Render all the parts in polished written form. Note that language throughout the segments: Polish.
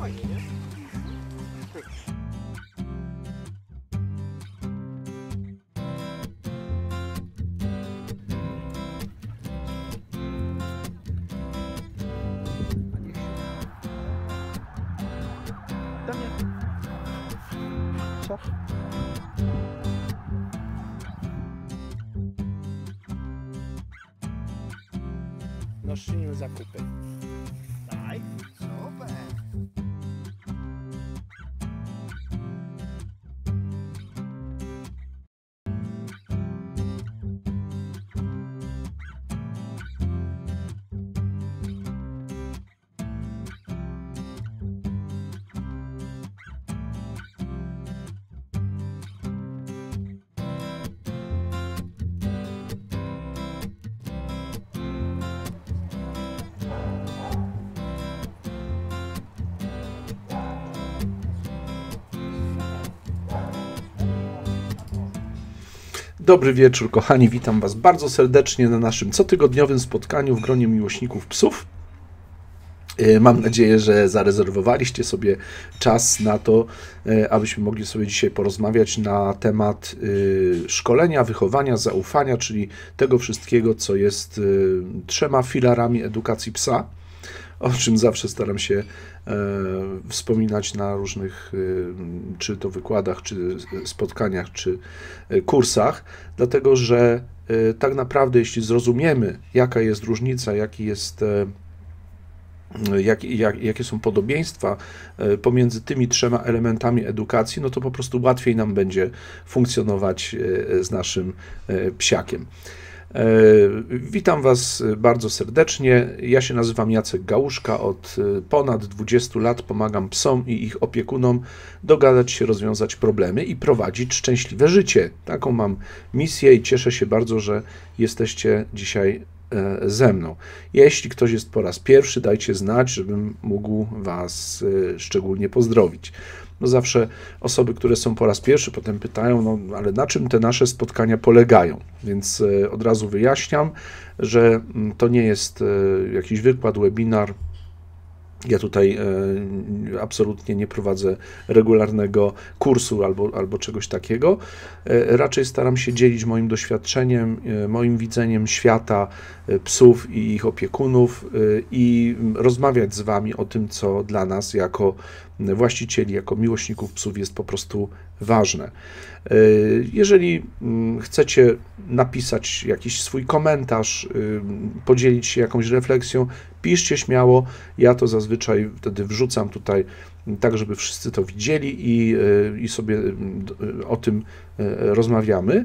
fajnie, nie? Damian. Co? Nosimy zakupy. Daj. Super. Dobry wieczór, kochani, witam Was bardzo serdecznie na naszym cotygodniowym spotkaniu w gronie miłośników psów. Mam nadzieję, że zarezerwowaliście sobie czas na to, abyśmy mogli sobie dzisiaj porozmawiać na temat szkolenia, wychowania, zaufania, czyli tego wszystkiego, co jest 3 filarami edukacji psa, o czym zawsze staram się wspominać na różnych, czy to wykładach, czy spotkaniach, czy kursach, dlatego że tak naprawdę, jeśli zrozumiemy, jaka jest różnica, jakie są podobieństwa pomiędzy tymi 3 elementami edukacji, no to po prostu łatwiej nam będzie funkcjonować z naszym psiakiem. Witam Was bardzo serdecznie. Ja się nazywam Jacek Gałuszka. Od ponad 20 lat pomagam psom i ich opiekunom dogadać się, rozwiązać problemy i prowadzić szczęśliwe życie. Taką mam misję i cieszę się bardzo, że jesteście dzisiaj ze mną. Jeśli ktoś jest po raz pierwszy, dajcie znać, żebym mógł Was szczególnie pozdrowić. No zawsze osoby, które są po raz pierwszy, potem pytają, no ale na czym te nasze spotkania polegają? Więc od razu wyjaśniam, że to nie jest jakiś wykład, webinar. Ja tutaj absolutnie nie prowadzę regularnego kursu albo czegoś takiego. Raczej staram się dzielić moim doświadczeniem, moim widzeniem świata psów i ich opiekunów i rozmawiać z Wami o tym, co dla nas jako właścicieli, jako miłośników psów jest po prostu ważne. Jeżeli chcecie napisać jakiś swój komentarz, podzielić się jakąś refleksją, piszcie śmiało. Ja to zazwyczaj wtedy wrzucam tutaj tak, żeby wszyscy to widzieli i sobie o tym rozmawiamy.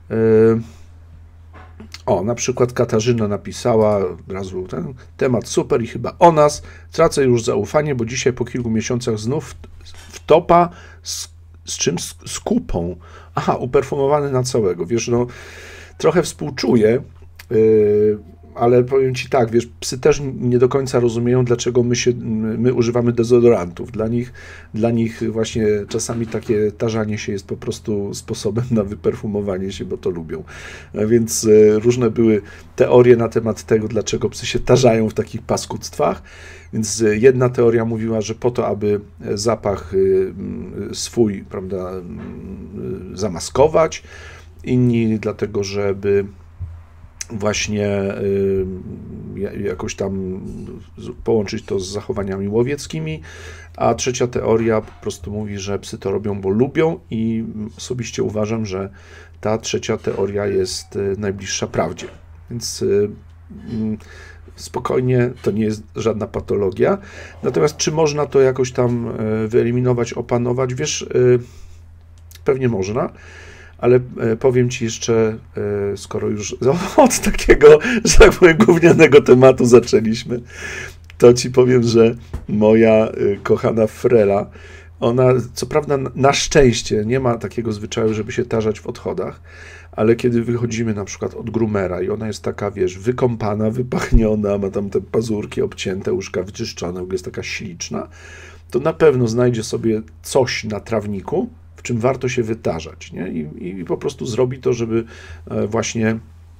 O, na przykład Katarzyna napisała od razu ten temat super i chyba o nas. Tracę już zaufanie, bo dzisiaj po kilku miesiącach znów w topa z czym? Z kupą. Aha, uperfumowany na całego. Wiesz, no trochę współczuję, ale powiem Ci tak, wiesz, psy też nie do końca rozumieją, dlaczego my używamy dezodorantów. Dla nich właśnie czasami takie tarzanie się jest po prostu sposobem na wyperfumowanie się, bo to lubią. Więc różne były teorie na temat tego, dlaczego psy się tarzają w takich paskudztwach. Więc jedna teoria mówiła, że po to, aby zapach swój, prawda, zamaskować. Inni dlatego, żeby właśnie jakoś tam połączyć to z zachowaniami łowieckimi, a trzecia teoria po prostu mówi, że psy to robią, bo lubią i osobiście uważam, że ta trzecia teoria jest najbliższa prawdzie. Więc spokojnie, to nie jest żadna patologia. Natomiast czy można to jakoś tam wyeliminować, opanować? Wiesz, pewnie można. Ale powiem Ci jeszcze, skoro już od takiego, że tak powiem, gównianego tematu zaczęliśmy, to Ci powiem, że moja kochana Frela, ona co prawda na szczęście nie ma takiego zwyczaju, żeby się tarzać w odchodach, ale kiedy wychodzimy na przykład od groomera i ona jest taka, wiesz, wykąpana, wypachniona, ma tam te pazurki obcięte, uszka wyczyszczone, w ogóle jest taka śliczna, to na pewno znajdzie sobie coś na trawniku, w czym warto się wytarzać, nie? I po prostu zrobi to, żeby właśnie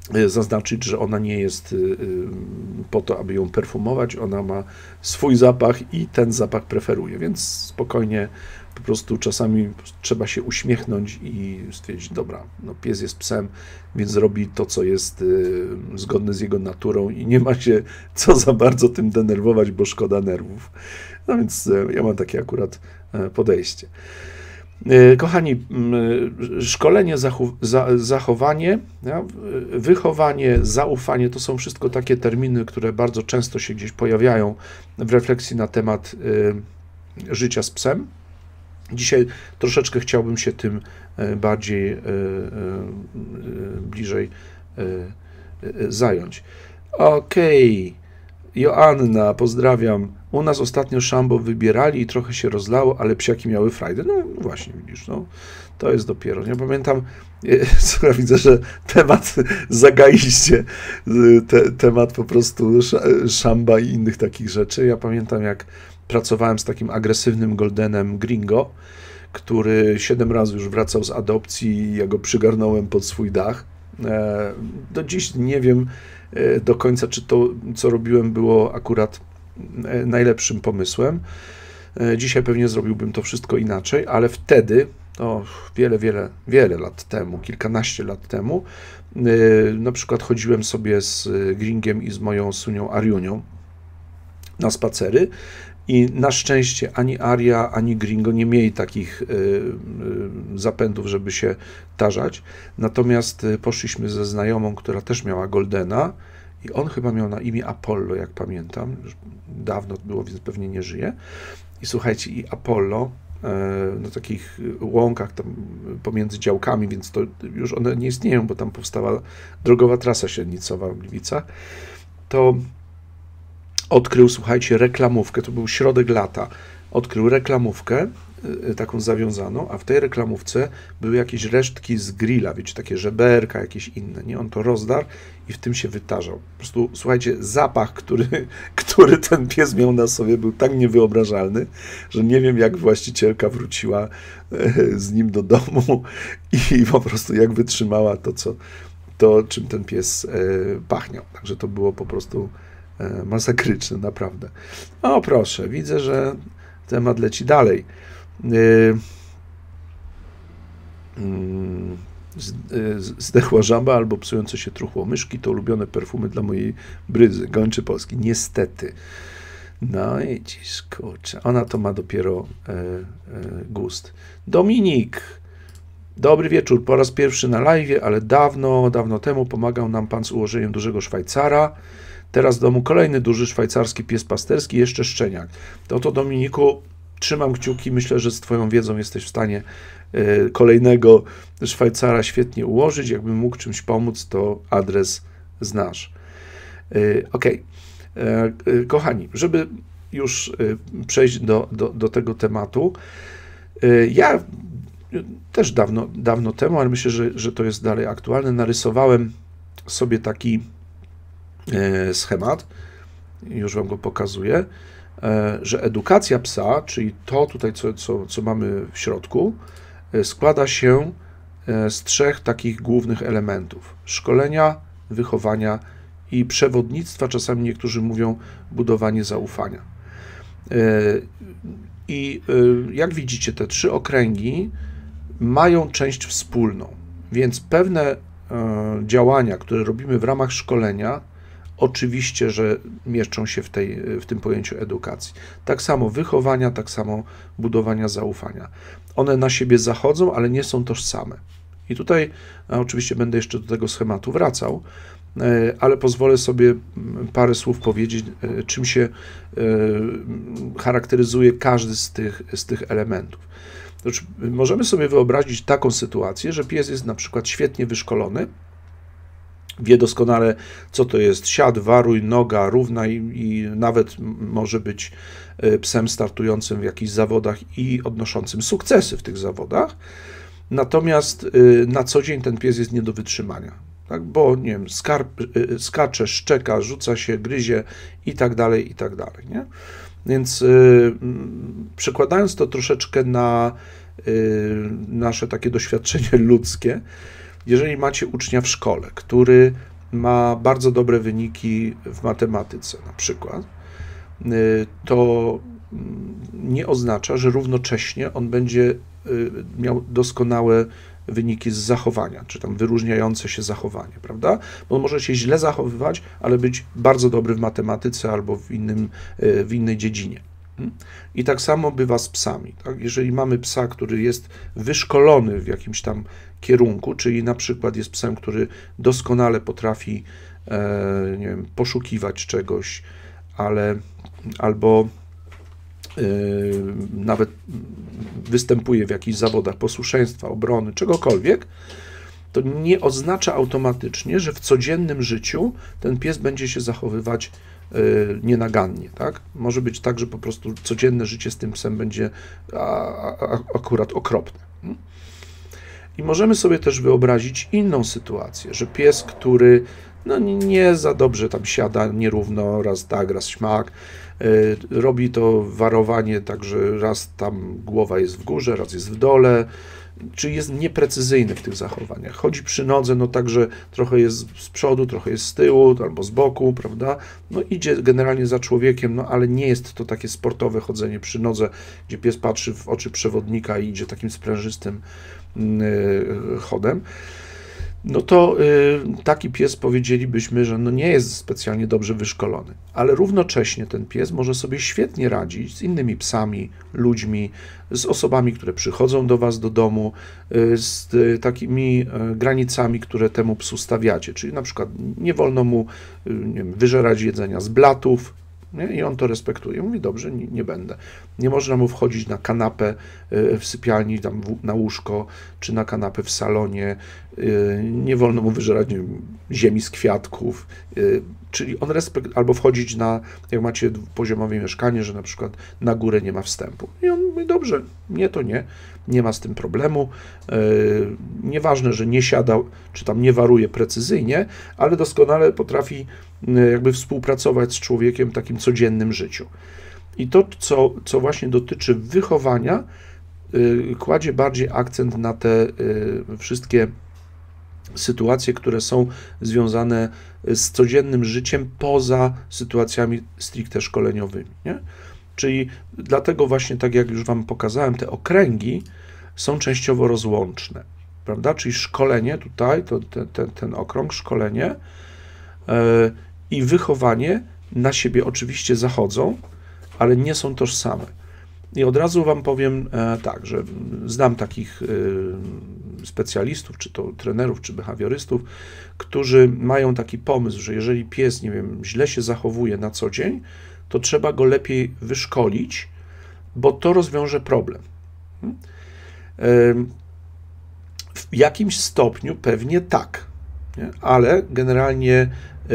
zaznaczyć, że ona nie jest po to, aby ją perfumować, ona ma swój zapach i ten zapach preferuje, więc spokojnie po prostu czasami trzeba się uśmiechnąć i stwierdzić, dobra, no pies jest psem, więc robi to, co jest zgodne z jego naturą i nie ma się co za bardzo tym denerwować, bo szkoda nerwów. No więc ja mam takie akurat podejście. Kochani, szkolenie, zachowanie, wychowanie, zaufanie to są wszystko takie terminy, które bardzo często się gdzieś pojawiają w refleksji na temat życia z psem. Dzisiaj troszeczkę chciałbym się tym bardziej bliżej zająć. Okej. Joanna, pozdrawiam. U nas ostatnio szambo wybierali i trochę się rozlało, ale psiaki miały frajdę. No właśnie, widzisz, no, to jest dopiero. Ja pamiętam, widzę, że temat zagaiście, temat po prostu szamba i innych takich rzeczy. Ja pamiętam, jak pracowałem z takim agresywnym goldenem Gringo, który 7 razy już wracał z adopcji i ja go przygarnąłem pod swój dach. Do dziś nie wiem do końca, czy to, co robiłem, było akurat najlepszym pomysłem. Dzisiaj pewnie zrobiłbym to wszystko inaczej, ale wtedy, wiele lat temu, kilkanaście lat temu, na przykład chodziłem sobie z Gringiem i z moją Sunią Ariunią na spacery i na szczęście ani Aria, ani Gringo nie mieli takich zapędów, żeby się tarzać. Natomiast poszliśmy ze znajomą, która też miała Goldena i on chyba miał na imię Apollo, jak pamiętam. Już dawno było, więc pewnie nie żyje. I słuchajcie, i Apollo na takich łąkach tam pomiędzy działkami, więc to już one nie istnieją, bo tam powstała drogowa trasa średnicowa w Gliwicach, to odkrył, słuchajcie, reklamówkę, to był środek lata, odkrył reklamówkę, taką zawiązaną, a w tej reklamówce były jakieś resztki z grilla, wiecie, takie żeberka, jakieś inne, nie? On to rozdarł i w tym się wytarzał. Po prostu, słuchajcie, zapach, który ten pies miał na sobie, był tak niewyobrażalny, że nie wiem, jak właścicielka wróciła z nim do domu i po prostu jak wytrzymała to czym ten pies pachniał. Także to było po prostu masakryczne, naprawdę. O, proszę, widzę, że temat leci dalej. Zdechła żaba albo psujące się truchło myszki to ulubione perfumy dla mojej Brydzy, gończy Polski. Niestety. No i dziś, kurczę, ona to ma dopiero gust. Dominik, dobry wieczór, po raz pierwszy na live, ale dawno temu pomagał nam pan z ułożeniem dużego Szwajcara. Teraz w domu kolejny duży szwajcarski pies pasterski, jeszcze szczeniak. To Dominiku, trzymam kciuki, myślę, że z twoją wiedzą jesteś w stanie kolejnego Szwajcara świetnie ułożyć. Jakbym mógł czymś pomóc, to adres znasz. Okej. Kochani, żeby już przejść do tego tematu, ja też dawno temu, ale myślę, że to jest dalej aktualne, narysowałem sobie taki schemat, już wam go pokazuję, że edukacja psa, czyli to tutaj, co mamy w środku, składa się z 3 takich głównych elementów: szkolenia, wychowania i przewodnictwa, czasami niektórzy mówią budowanie zaufania. I jak widzicie, te 3 okręgi mają część wspólną, więc pewne działania, które robimy w ramach szkolenia, oczywiście, że mieszczą się w tym pojęciu edukacji. Tak samo wychowania, tak samo budowania zaufania. One na siebie zachodzą, ale nie są tożsame. I tutaj oczywiście będę jeszcze do tego schematu wracał, ale pozwolę sobie parę słów powiedzieć, czym się charakteryzuje każdy z tych elementów. Znaczy, możemy sobie wyobrazić taką sytuację, że pies jest na przykład świetnie wyszkolony, wie doskonale, co to jest siad, waruj, noga równa i nawet może być psem startującym w jakichś zawodach i odnoszącym sukcesy w tych zawodach. Natomiast na co dzień ten pies jest nie do wytrzymania, tak? Bo nie wiem, skacze, szczeka, rzuca się, gryzie i tak dalej, nie? Więc przekładając to troszeczkę na nasze takie doświadczenie ludzkie, jeżeli macie ucznia w szkole, który ma bardzo dobre wyniki w matematyce na przykład, to nie oznacza, że równocześnie on będzie miał doskonałe wyniki z zachowania, czy tam wyróżniające się zachowanie, prawda? Bo on może się źle zachowywać, ale być bardzo dobry w matematyce albo w innej dziedzinie. I tak samo bywa z psami. Tak? Jeżeli mamy psa, który jest wyszkolony w jakimś tam kierunku, czyli na przykład jest psem, który doskonale potrafi nie wiem, poszukiwać czegoś, albo nawet występuje w jakichś zawodach posłuszeństwa, obrony, czegokolwiek, to nie oznacza automatycznie, że w codziennym życiu ten pies będzie się zachowywać nienagannie. Tak? Może być tak, że po prostu codzienne życie z tym psem będzie akurat okropne. I możemy sobie też wyobrazić inną sytuację, że pies, który no, nie za dobrze tam siada nierówno, raz tak, raz śmak, robi to warowanie tak, że raz tam głowa jest w górze, raz jest w dole, czyli jest nieprecyzyjny w tych zachowaniach. Chodzi przy nodze, no tak, że trochę jest z przodu, trochę jest z tyłu, albo z boku, prawda? No idzie generalnie za człowiekiem, no ale nie jest to takie sportowe chodzenie przy nodze, gdzie pies patrzy w oczy przewodnika i idzie takim sprężystym chodem. No to taki pies powiedzielibyśmy, że no nie jest specjalnie dobrze wyszkolony, ale równocześnie ten pies może sobie świetnie radzić z innymi psami, ludźmi, z osobami, które przychodzą do was do domu, z takimi granicami, które temu psu stawiacie, czyli na przykład nie wolno mu nie wiem, wyżerać jedzenia z blatów, nie? I on to respektuje. Mówi, dobrze, nie będę. Nie można mu wchodzić na kanapę w sypialni, tam na łóżko, czy na kanapę w salonie. Nie wolno mu wyżerać nie wiem, ziemi z kwiatków. Czyli on albo wchodzić na, jak macie poziomowe mieszkanie, że na przykład na górę nie ma wstępu. I on mówi, dobrze, nie to nie ma z tym problemu. Nieważne, że nie siada, czy tam nie waruje precyzyjnie, ale doskonale potrafi jakby współpracować z człowiekiem w takim codziennym życiu. I to, co właśnie dotyczy wychowania, kładzie bardziej akcent na te wszystkie sytuacje, które są związane z codziennym życiem poza sytuacjami stricte szkoleniowymi. Nie? Czyli dlatego właśnie, tak jak już wam pokazałem, te okręgi są częściowo rozłączne, prawda? Czyli szkolenie tutaj, ten okrąg, szkolenie i wychowanie na siebie oczywiście zachodzą, ale nie są tożsame. I od razu wam powiem tak, że znam takich specjalistów, czy to trenerów, czy behawiorystów, którzy mają taki pomysł, że jeżeli pies, nie wiem, źle się zachowuje na co dzień, to trzeba go lepiej wyszkolić, bo to rozwiąże problem. W jakimś stopniu pewnie tak, nie? Ale generalnie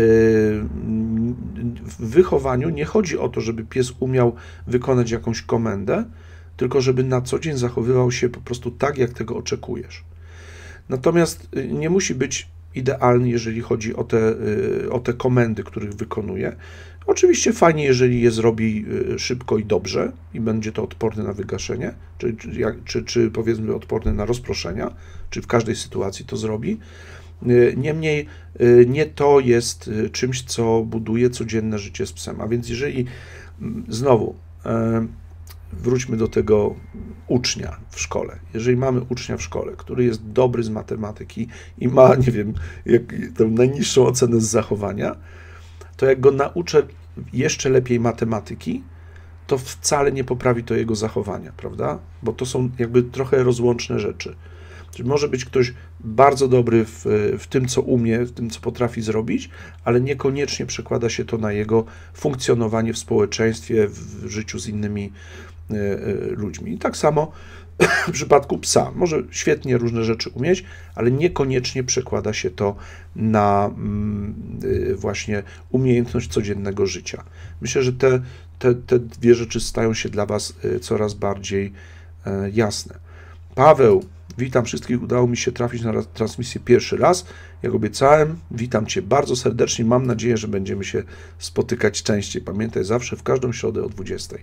w wychowaniu nie chodzi o to, żeby pies umiał wykonać jakąś komendę, tylko żeby na co dzień zachowywał się po prostu tak, jak tego oczekujesz. Natomiast nie musi być idealny, jeżeli chodzi o te komendy, których wykonuje. Oczywiście fajnie, jeżeli je zrobi szybko i dobrze i będzie to odporne na wygaszenie, czy powiedzmy odporne na rozproszenia, czy w każdej sytuacji to zrobi. Niemniej nie to jest czymś, co buduje codzienne życie z psem. A więc jeżeli znowu wróćmy do tego ucznia w szkole. Jeżeli mamy ucznia w szkole, który jest dobry z matematyki i ma, nie wiem, tę najniższą ocenę z zachowania, to jak go nauczę jeszcze lepiej matematyki, to wcale nie poprawi to jego zachowania, prawda? Bo to są jakby trochę rozłączne rzeczy. Czyli może być ktoś bardzo dobry w tym, co umie, w tym, co potrafi zrobić, ale niekoniecznie przekłada się to na jego funkcjonowanie w społeczeństwie, w życiu z innymi ludźmi. I tak samo w przypadku psa. Może świetnie różne rzeczy umieć, ale niekoniecznie przekłada się to na właśnie umiejętność codziennego życia. Myślę, że te dwie rzeczy stają się dla was coraz bardziej jasne. Paweł, witam wszystkich, udało mi się trafić na transmisję pierwszy raz. Jak obiecałem, witam cię bardzo serdecznie. Mam nadzieję, że będziemy się spotykać częściej. Pamiętaj, zawsze w każdą środę o 20.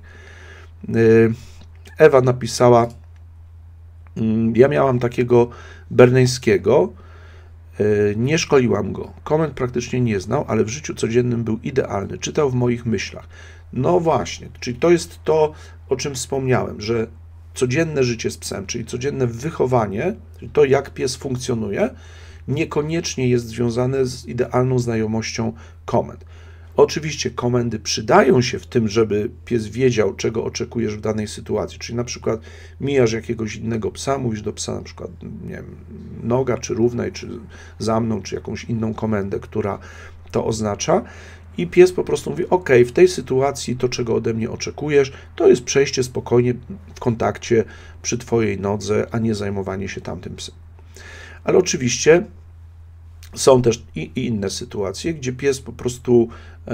Ewa napisała, ja miałam takiego berneńskiego, Nie szkoliłam go. Komend praktycznie nie znał, ale w życiu codziennym był idealny. Czytał w moich myślach. No właśnie, czyli to jest to, o czym wspomniałem, że codzienne życie z psem, czyli codzienne wychowanie, czyli to, jak pies funkcjonuje, niekoniecznie jest związane z idealną znajomością komend. Oczywiście komendy przydają się w tym, żeby pies wiedział, czego oczekujesz w danej sytuacji. Czyli na przykład mijasz jakiegoś innego psa, mówisz do psa na przykład, nie wiem, noga, czy równaj, czy za mną, czy jakąś inną komendę, która to oznacza. I pies po prostu mówi, ok, w tej sytuacji to, czego ode mnie oczekujesz, to jest przejście spokojnie w kontakcie przy twojej nodze, a nie zajmowanie się tamtym psem. Ale oczywiście są też i inne sytuacje, gdzie pies po prostu,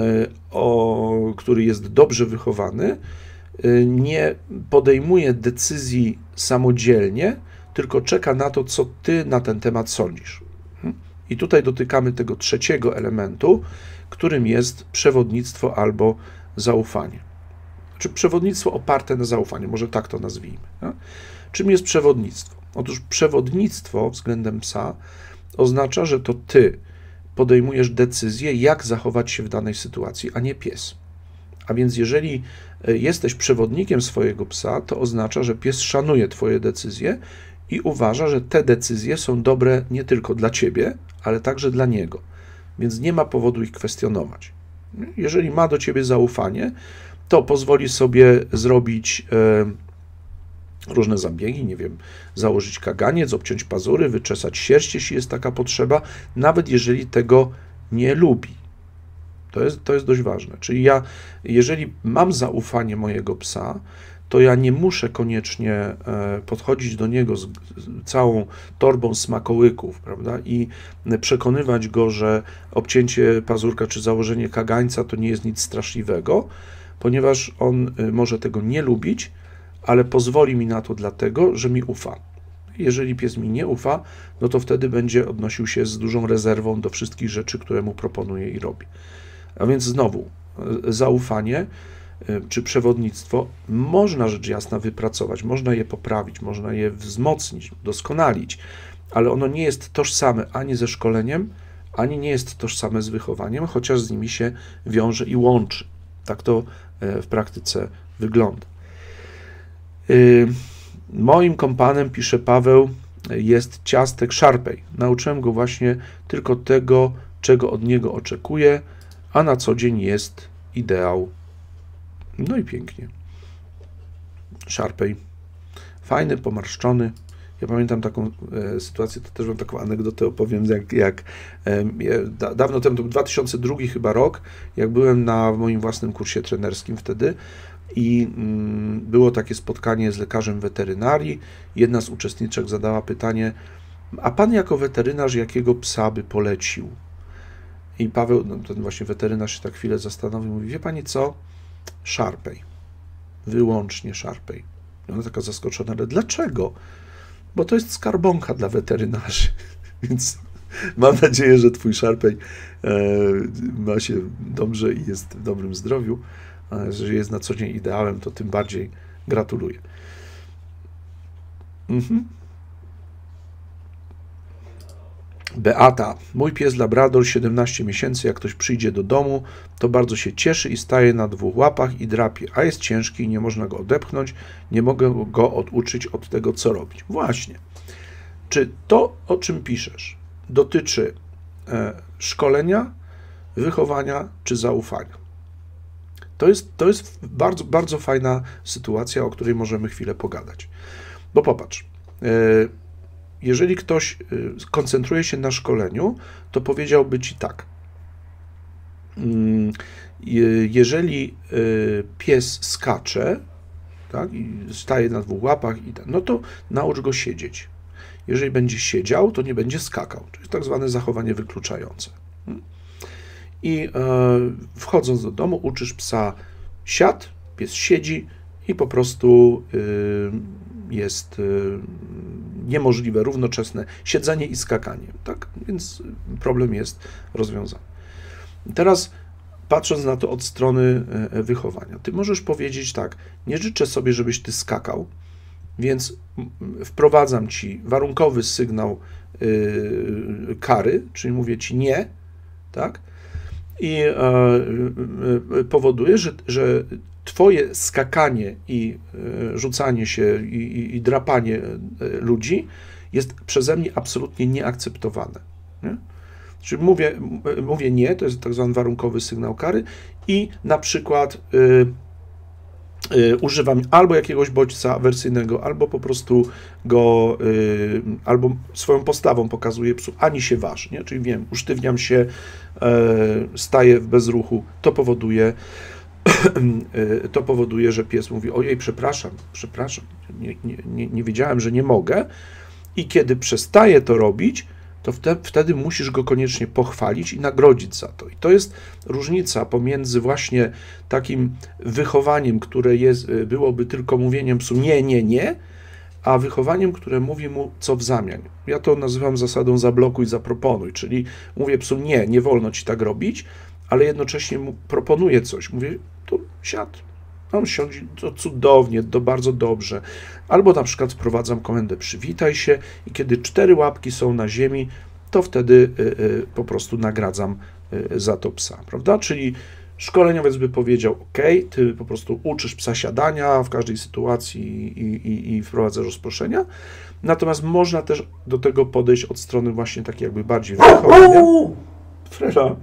który jest dobrze wychowany, nie podejmuje decyzji samodzielnie, tylko czeka na to, co ty na ten temat sądzisz. I tutaj dotykamy tego trzeciego elementu, którym jest przewodnictwo albo zaufanie. Czy przewodnictwo oparte na zaufaniu, może tak to nazwijmy. Czym jest przewodnictwo? Otóż przewodnictwo względem psa oznacza, że to ty podejmujesz decyzję, jak zachować się w danej sytuacji, a nie pies. A więc jeżeli jesteś przewodnikiem swojego psa, to oznacza, że pies szanuje twoje decyzje i uważa, że te decyzje są dobre nie tylko dla ciebie, ale także dla niego. Więc nie ma powodu ich kwestionować. Jeżeli ma do ciebie zaufanie, to pozwoli sobie zrobić różne zabiegi, nie wiem, założyć kaganiec, obciąć pazury, wyczesać sierść, jeśli jest taka potrzeba, nawet jeżeli tego nie lubi. To jest dość ważne. Czyli jeżeli mam zaufanie mojego psa, to ja nie muszę koniecznie podchodzić do niego z całą torbą smakołyków, prawda, i przekonywać go, że obcięcie pazurka czy założenie kagańca to nie jest nic straszliwego, ponieważ on może tego nie lubić, ale pozwoli mi na to dlatego, że mi ufa. Jeżeli pies mi nie ufa, no to wtedy będzie odnosił się z dużą rezerwą do wszystkich rzeczy, które mu proponuję i robi. A więc znowu, zaufanie czy przewodnictwo można rzecz jasna wypracować, można je poprawić, można je wzmocnić, doskonalić, ale ono nie jest tożsame ani ze szkoleniem, ani nie jest tożsame z wychowaniem, chociaż z nimi się wiąże i łączy. Tak to w praktyce wygląda. Moim kompanem, pisze Paweł, jest Ciastek Szarpej. Nauczyłem go właśnie tylko tego, czego od niego oczekuję, a na co dzień jest ideał. No i pięknie. Szarpej. Fajny, pomarszczony. Ja pamiętam taką sytuację, to też wam taką anegdotę opowiem, jak dawno temu, to był 2002 chyba rok, jak byłem na moim własnym kursie trenerskim wtedy i było takie spotkanie z lekarzem weterynarii. Jedna z uczestniczek zadała pytanie, a pan jako weterynarz jakiego psa by polecił? I Paweł, no, ten właśnie weterynarz się tak chwilę zastanowił, mówi, wie pani co? Szarpej. Wyłącznie Szarpej. I ona taka zaskoczona, ale dlaczego? Bo to jest skarbonka dla weterynarzy. Więc mam nadzieję, że twój Szarpej ma się dobrze i jest w dobrym zdrowiu. A jeżeli jest na co dzień ideałem, to tym bardziej gratuluję. Beata. Mój pies Labrador, 17 miesięcy, jak ktoś przyjdzie do domu, to bardzo się cieszy i staje na dwóch łapach i drapie, a jest ciężki i nie można go odepchnąć, nie mogę go oduczyć od tego, co robić. Właśnie. Czy to, o czym piszesz, dotyczy szkolenia, wychowania czy zaufania? To jest bardzo, bardzo fajna sytuacja, o której możemy chwilę pogadać. Bo popatrz, jeżeli ktoś koncentruje się na szkoleniu, to powiedziałby ci tak. Jeżeli pies skacze, tak, i staje na dwóch łapach, no to naucz go siedzieć. Jeżeli będzie siedział, to nie będzie skakał. To jest tak zwane zachowanie wykluczające. I wchodząc do domu, uczysz psa siad, pies siedzi i po prostu jest niemożliwe równoczesne siedzenie i skakanie. Tak? Więc problem jest rozwiązany. Teraz patrząc na to od strony wychowania, ty możesz powiedzieć tak, nie życzę sobie, żebyś ty skakał, więc wprowadzam ci warunkowy sygnał kary, czyli mówię ci nie, tak? I powoduje, że twoje skakanie i rzucanie się i drapanie ludzi jest przeze mnie absolutnie nieakceptowane. Nie? Czyli mówię nie, to jest tak zwany warunkowy sygnał kary i na przykład używam albo jakiegoś bodźca awersyjnego, albo po prostu go, albo swoją postawą pokazuję psu, ani się waż, nie? Czyli wiem, usztywniam się, staję w bezruchu, to powoduje, że pies mówi, ojej, przepraszam, nie wiedziałem, że nie mogę, i kiedy przestaje to robić, to wtedy musisz go koniecznie pochwalić i nagrodzić za to. I to jest różnica pomiędzy właśnie takim wychowaniem, które byłoby tylko mówieniem psu nie, a wychowaniem, które mówi mu co w zamian. Ja to nazywam zasadą zablokuj, zaproponuj, czyli mówię psu nie wolno ci tak robić, ale jednocześnie mu proponuję coś. Mówię, to siad. On siądzie, to cudownie, to bardzo dobrze. Albo na przykład wprowadzam komendę przywitaj się i kiedy 4 łapki są na ziemi, to wtedy po prostu nagradzam za to psa, prawda? Czyli szkoleniowiec by powiedział, ok, ty po prostu uczysz psa siadania w każdej sytuacji i wprowadzasz rozproszenia. Natomiast można też do tego podejść od strony właśnie takiej jakby bardziej wychowania. Frela.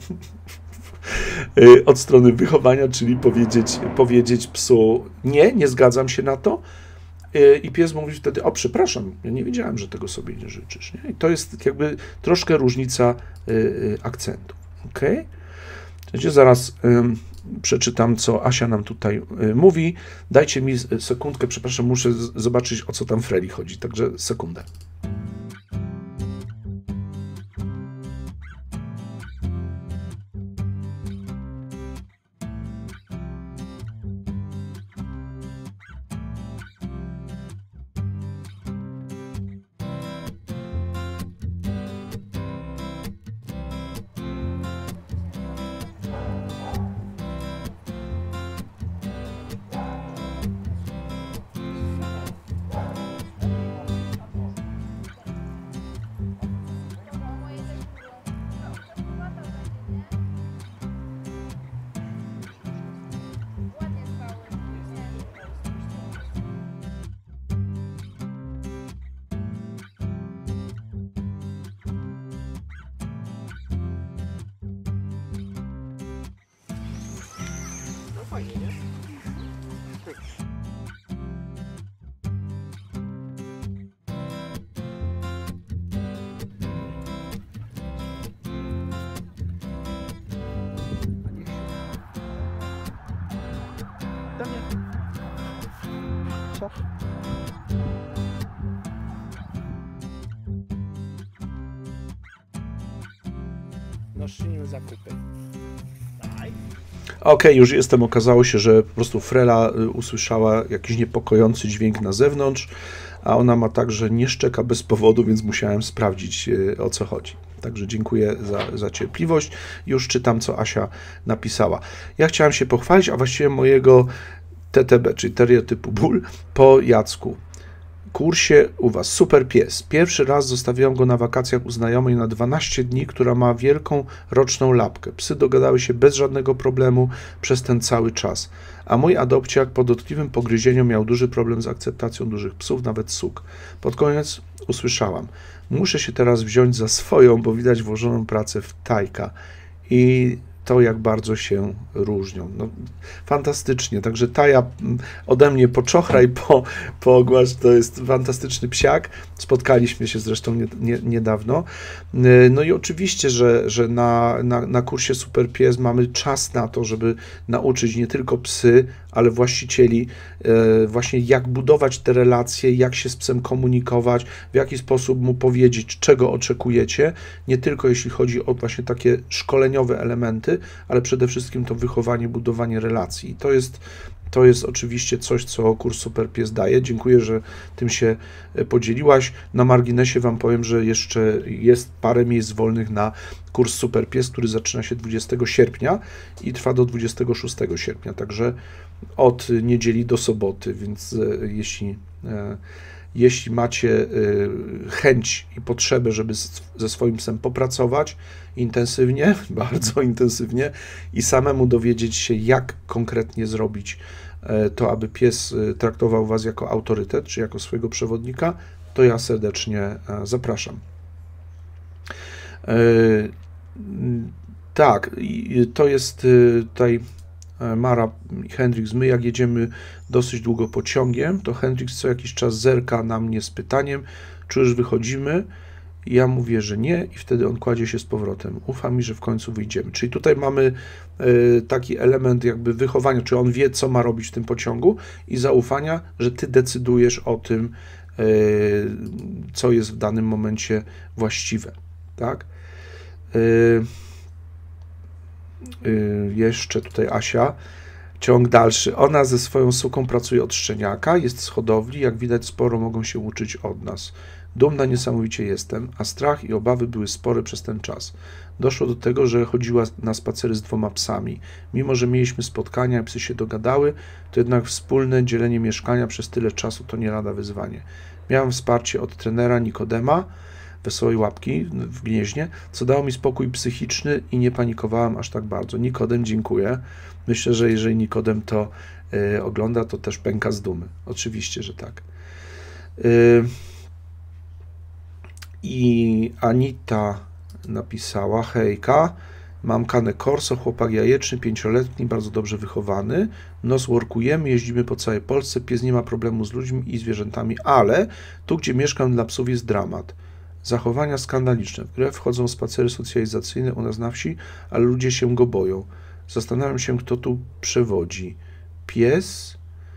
Od strony wychowania, czyli powiedzieć psu nie zgadzam się na to, i pies mówi wtedy, o przepraszam, ja nie wiedziałem, że tego sobie nie życzysz. Nie? I to jest jakby troszkę różnica akcentu. Okay? Zaraz przeczytam, co Asia nam tutaj mówi. Dajcie mi sekundkę, przepraszam, muszę zobaczyć, o co tam Freli chodzi, także sekundę. Fajnie, nie? Damian. Siad. Nosimy zakupy. Daj. Okej, już jestem. Okazało się, że po prostu Frela usłyszała jakiś niepokojący dźwięk na zewnątrz, a ona ma tak, że nie szczeka bez powodu, więc musiałem sprawdzić, o co chodzi. Także dziękuję za cierpliwość. Już czytam, co Asia napisała. Ja chciałem się pochwalić, a właściwie mojego TTB, czyli terrier typu bull, po Jacku. Kursie u was, super pies. Pierwszy raz zostawiłam go na wakacjach u znajomej na 12 dni, która ma wielką roczną lapkę. Psy dogadały się bez żadnego problemu przez ten cały czas. A mój adopciak po dotkliwym pogryzieniu miał duży problem z akceptacją dużych psów, nawet suk. Pod koniec usłyszałam, muszę się teraz wziąć za swoją, bo widać włożoną pracę w Tajka. I to, jak bardzo się różnią. No, fantastycznie. Także Taja ode mnie poczochraj, poogłasz, to jest fantastyczny psiak. Spotkaliśmy się zresztą niedawno. No i oczywiście, że na kursie Super Pies mamy czas na to, żeby nauczyć nie tylko psy, ale właścicieli właśnie jak budować te relacje, jak się z psem komunikować, w jaki sposób mu powiedzieć, czego oczekujecie, nie tylko jeśli chodzi o właśnie takie szkoleniowe elementy, ale przede wszystkim to wychowanie, budowanie relacji. I to jest oczywiście coś, co kurs Super Pies daje. Dziękuję, że tym się podzieliłaś. Na marginesie wam powiem, że jeszcze jest parę miejsc wolnych na kurs Super Pies, który zaczyna się 20 sierpnia i trwa do 26 sierpnia, także od niedzieli do soboty, więc jeśli macie chęć i potrzebę, żeby ze swoim psem popracować intensywnie, bardzo intensywnie i samemu dowiedzieć się, jak konkretnie zrobić to, aby pies traktował was jako autorytet, czy jako swojego przewodnika, to ja serdecznie zapraszam. Tak, to jest tutaj Mara i Hendrix. My jak jedziemy dosyć długo pociągiem, to Hendrix co jakiś czas zerka na mnie z pytaniem, czy już wychodzimy? Ja mówię, że nie i wtedy on kładzie się z powrotem. Ufa mi, że w końcu wyjdziemy. Czyli tutaj mamy taki element jakby wychowania, czy on wie, co ma robić w tym pociągu i zaufania, że ty decydujesz o tym, co jest w danym momencie właściwe. Tak? Jeszcze tutaj Asia, ciąg dalszy. Ona ze swoją suką pracuje od szczeniaka, jest z hodowli, jak widać sporo mogą się uczyć od nas. Dumna niesamowicie jestem, a strach i obawy były spore przez ten czas. Doszło do tego, że chodziła na spacery z 2 psami. Mimo że mieliśmy spotkania i psy się dogadały, to jednak wspólne dzielenie mieszkania przez tyle czasu to nie lada wyzwanie. Miałem wsparcie od trenera Nikodema, Wesołej Łapki w Gnieźnie, co dało mi spokój psychiczny i nie panikowałem aż tak bardzo. Nikodem, dziękuję. Myślę, że jeżeli Nikodem to ogląda, to też pęka z dumy. Oczywiście, że tak. I Anita napisała, hejka, mam Cane Corso, chłopak jajeczny, 5-letni, bardzo dobrze wychowany, nos workujemy, jeździmy po całej Polsce, pies nie ma problemu z ludźmi i zwierzętami, ale tu, gdzie mieszkam, dla psów jest dramat. Zachowania skandaliczne. W grę wchodzą spacery socjalizacyjne u nas na wsi, ale ludzie się go boją. Zastanawiam się, kto tu przewodzi. Pies?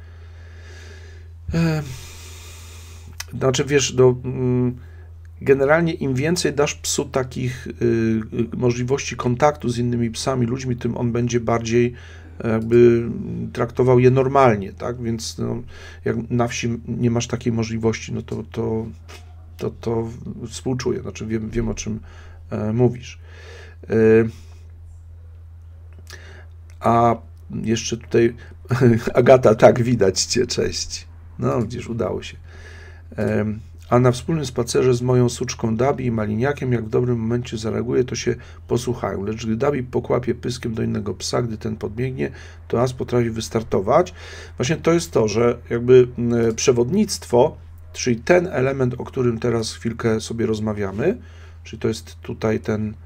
Znaczy, wiesz, generalnie im więcej dasz psu takich możliwości kontaktu z innymi psami, ludźmi, tym on będzie bardziej jakby traktował je normalnie, tak? Więc no, jak na wsi nie masz takiej możliwości, no to współczuję, znaczy wiem o czym mówisz. A jeszcze tutaj Agata, tak, widać cię, cześć. No, gdzież udało się. A na wspólnym spacerze z moją suczką Dabi i Maliniakiem, jak w dobrym momencie zareaguje, to się posłuchają. Lecz gdy Dabi pokłapie pyskiem do innego psa, gdy ten podbiegnie, to As potrafi wystartować. Właśnie to jest to, że jakby przewodnictwo, czyli ten element, o którym teraz chwilkę sobie rozmawiamy, czyli to jest tutaj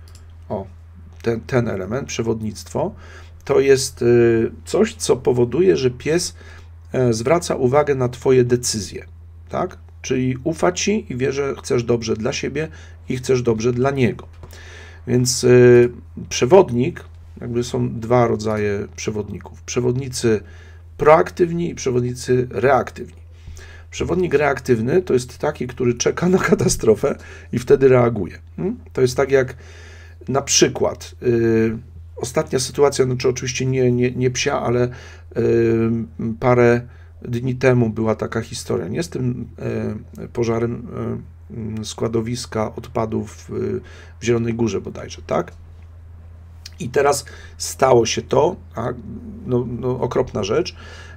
ten element, przewodnictwo, to jest coś, co powoduje, że pies zwraca uwagę na twoje decyzje, tak? Czyli ufa ci i wie, że chcesz dobrze dla siebie i chcesz dobrze dla niego. Więc przewodnik, jakby są 2 rodzaje przewodników. Przewodnicy proaktywni i przewodnicy reaktywni. Przewodnik reaktywny to jest taki, który czeka na katastrofę i wtedy reaguje. To jest tak jak na przykład ostatnia sytuacja, znaczy oczywiście nie psia, ale parę dni temu była taka historia, nie z tym pożarem składowiska odpadów w Zielonej Górze bodajże, tak? I teraz stało się to, okropna rzecz,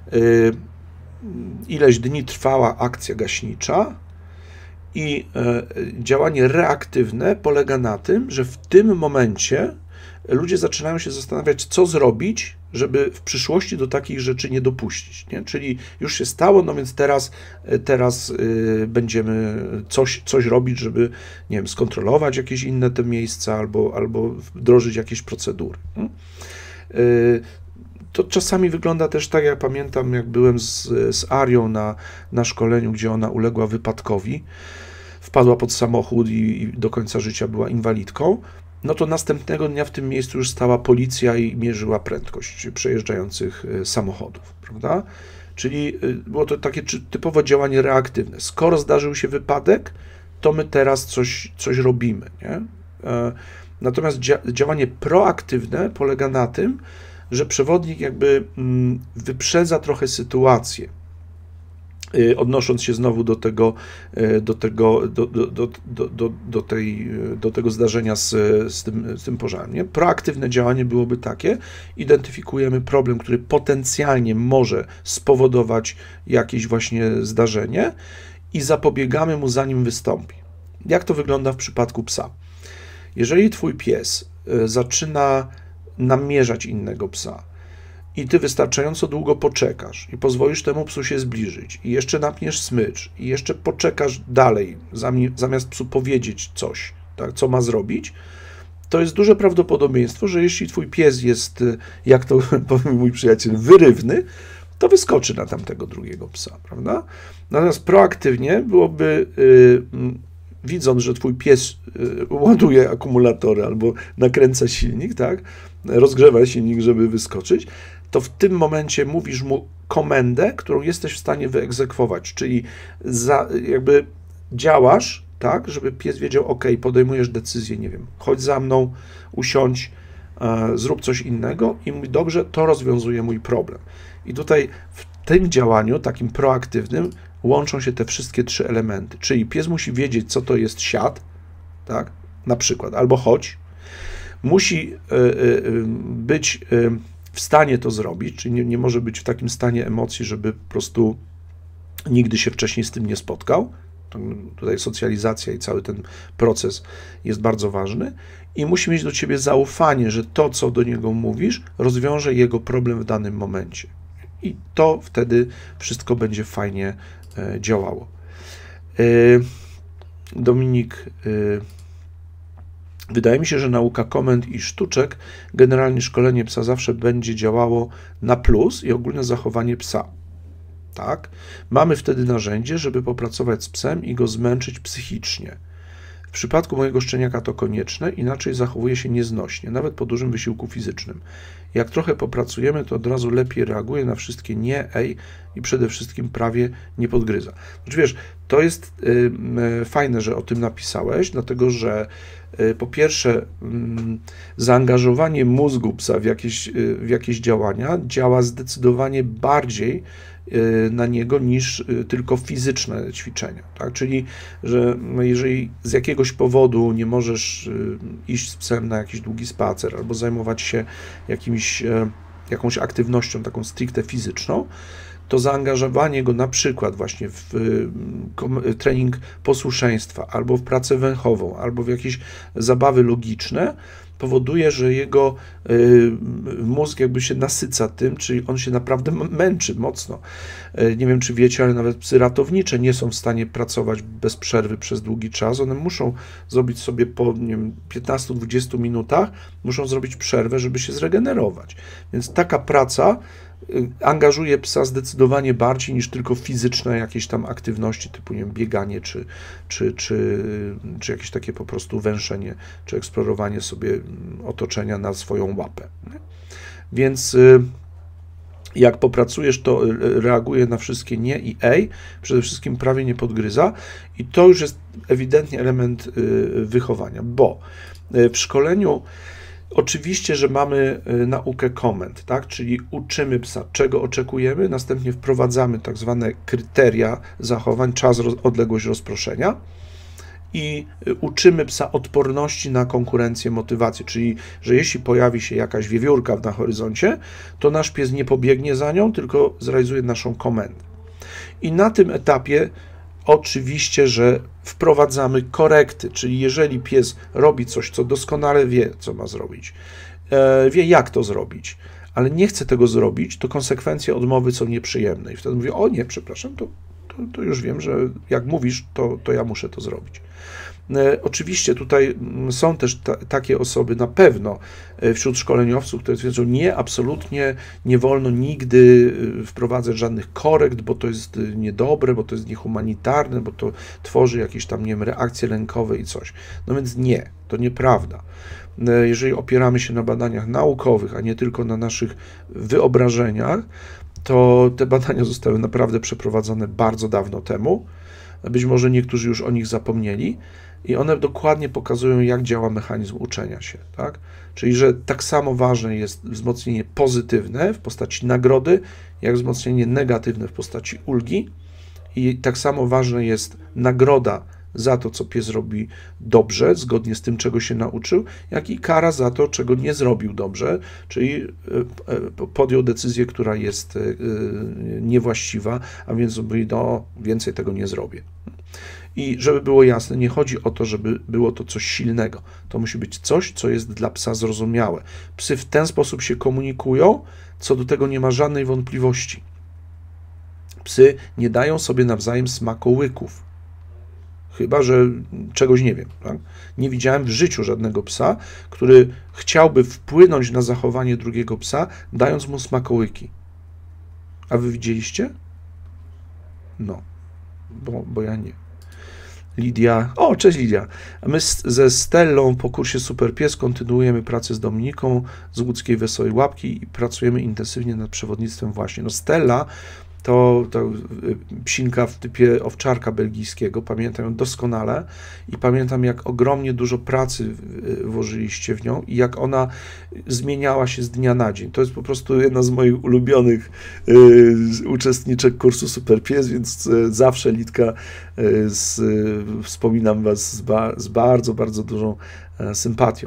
ileś dni trwała akcja gaśnicza i działanie reaktywne polega na tym, że w tym momencie ludzie zaczynają się zastanawiać, co zrobić, żeby w przyszłości do takich rzeczy nie dopuścić. Nie? Czyli już się stało, no więc teraz będziemy coś robić, żeby, nie wiem, skontrolować jakieś inne te miejsca albo wdrożyć jakieś procedury. To czasami wygląda też tak, jak pamiętam, jak byłem z Arią na szkoleniu, gdzie ona uległa wypadkowi, wpadła pod samochód i do końca życia była inwalidką, no to następnego dnia w tym miejscu już stała policja i mierzyła prędkość przejeżdżających samochodów, prawda? Czyli było to takie typowo działanie reaktywne. Skoro zdarzył się wypadek, to my teraz coś robimy, nie? Natomiast działanie proaktywne polega na tym, że przewodnik jakby wyprzedza trochę sytuację, odnosząc się znowu do tego zdarzenia z tym pożarem. Nie? Proaktywne działanie byłoby takie: identyfikujemy problem, który potencjalnie może spowodować jakieś właśnie zdarzenie i zapobiegamy mu, zanim wystąpi. Jak to wygląda w przypadku psa? Jeżeli twój pies zaczyna namierzać innego psa i ty wystarczająco długo poczekasz i pozwolisz temu psu się zbliżyć i jeszcze napniesz smycz i jeszcze poczekasz dalej, zamiast psu powiedzieć coś, tak, co ma zrobić, to jest duże prawdopodobieństwo, że jeśli twój pies jest, jak to powie mój przyjaciel, wyrywny, to wyskoczy na tamtego drugiego psa, prawda? Natomiast proaktywnie byłoby, widząc, że twój pies ładuje akumulatory albo nakręca silnik, tak, rozgrzewa silnik, żeby wyskoczyć, to w tym momencie mówisz mu komendę, którą jesteś w stanie wyegzekwować, czyli jakby działasz, tak, żeby pies wiedział, ok, podejmujesz decyzję, nie wiem, chodź za mną, usiądź, zrób coś innego i mówi, dobrze, to rozwiązuje mój problem. I tutaj w tym działaniu, takim proaktywnym, łączą się te wszystkie trzy elementy, czyli pies musi wiedzieć, co to jest siad, tak, na przykład, albo chodź, musi być w stanie to zrobić, czyli nie może być w takim stanie emocji, żeby po prostu nigdy się wcześniej z tym nie spotkał. Tutaj socjalizacja i cały ten proces jest bardzo ważny i musi mieć do ciebie zaufanie, że to, co do niego mówisz, rozwiąże jego problem w danym momencie. I to wtedy wszystko będzie fajnie działało. Dominik, wydaje mi się, że nauka komend i sztuczek, generalnie szkolenie psa zawsze będzie działało na plus i ogólne zachowanie psa. Tak? Mamy wtedy narzędzie, żeby popracować z psem i go zmęczyć psychicznie. W przypadku mojego szczeniaka to konieczne, inaczej zachowuje się nieznośnie, nawet po dużym wysiłku fizycznym. Jak trochę popracujemy, to od razu lepiej reaguje na wszystkie nie, i przede wszystkim prawie nie podgryza. Znaczy, wiesz, to jest fajne, że o tym napisałeś, dlatego że po pierwsze zaangażowanie mózgu psa w jakieś działania działa zdecydowanie bardziej na niego niż tylko fizyczne ćwiczenia. Tak? Czyli, że jeżeli z jakiegoś powodu nie możesz iść z psem na jakiś długi spacer albo zajmować się jakąś aktywnością taką stricte fizyczną, to zaangażowanie go na przykład właśnie w trening posłuszeństwa, albo w pracę węchową, albo w jakieś zabawy logiczne, powoduje, że jego mózg jakby się nasyca tym, czyli on się naprawdę męczy mocno. Nie wiem, czy wiecie, ale nawet psy ratownicze nie są w stanie pracować bez przerwy przez długi czas. One muszą zrobić sobie po 15-20 minutach, muszą zrobić przerwę, żeby się zregenerować. Więc taka praca angażuje psa zdecydowanie bardziej niż tylko fizyczne jakieś tam aktywności typu, nie wiem, bieganie czy jakieś takie po prostu węszenie, czy eksplorowanie sobie otoczenia na swoją łapę. Nie? Więc jak popracujesz, to reaguje na wszystkie nie i przede wszystkim prawie nie podgryza i to już jest ewidentnie element wychowania, bo w szkoleniu oczywiście, że mamy naukę komend, tak? Czyli uczymy psa, czego oczekujemy, następnie wprowadzamy tak zwane kryteria zachowań, czas, odległość rozproszenia i uczymy psa odporności na konkurencję, motywację, czyli, że jeśli pojawi się jakaś wiewiórka na horyzoncie, to nasz pies nie pobiegnie za nią, tylko zrealizuje naszą komendę. I na tym etapie oczywiście, że wprowadzamy korekty, czyli jeżeli pies robi coś, co doskonale wie, co ma zrobić, wie, jak to zrobić, ale nie chce tego zrobić, to konsekwencje odmowy są nieprzyjemne. I wtedy mówię, o nie, przepraszam, to już wiem, że jak mówisz, to ja muszę to zrobić. Oczywiście tutaj są też takie osoby na pewno wśród szkoleniowców, które twierdzą, nie, absolutnie nie wolno nigdy wprowadzać żadnych korekt, bo to jest niedobre, bo to jest niehumanitarne, bo to tworzy jakieś tam, nie wiem, reakcje lękowe i coś. No więc nie, to nieprawda. Jeżeli opieramy się na badaniach naukowych, a nie tylko na naszych wyobrażeniach, to te badania zostały naprawdę przeprowadzone bardzo dawno temu. Być może niektórzy już o nich zapomnieli i one dokładnie pokazują, jak działa mechanizm uczenia się. Tak? Czyli, że tak samo ważne jest wzmocnienie pozytywne w postaci nagrody, jak wzmocnienie negatywne w postaci ulgi i tak samo ważna jest nagroda za to, co pies robi dobrze, zgodnie z tym, czego się nauczył, jak i kara za to, czego nie zrobił dobrze, czyli podjął decyzję, która jest niewłaściwa, a więc mówi, no, więcej tego nie zrobię. I żeby było jasne, nie chodzi o to, żeby było to coś silnego. To musi być coś, co jest dla psa zrozumiałe. Psy w ten sposób się komunikują, co do tego nie ma żadnej wątpliwości. Psy nie dają sobie nawzajem smakołyków. Chyba że czegoś nie wiem. Tak? Nie widziałem w życiu żadnego psa, który chciałby wpłynąć na zachowanie drugiego psa, dając mu smakołyki. A wy widzieliście? No, bo ja nie. Lidia. O, cześć Lidia. My ze Stellą po kursie Super Pies kontynuujemy pracę z Dominiką z łódzkiej Wesołej Łapki i pracujemy intensywnie nad przewodnictwem właśnie. No Stella to psinka w typie owczarka belgijskiego, pamiętam ją doskonale i pamiętam, jak ogromnie dużo pracy włożyliście w nią i jak ona zmieniała się z dnia na dzień. To jest po prostu jedna z moich ulubionych uczestniczek kursu Super Pies, więc zawsze, Litka, wspominam was z bardzo, bardzo dużą sympatią.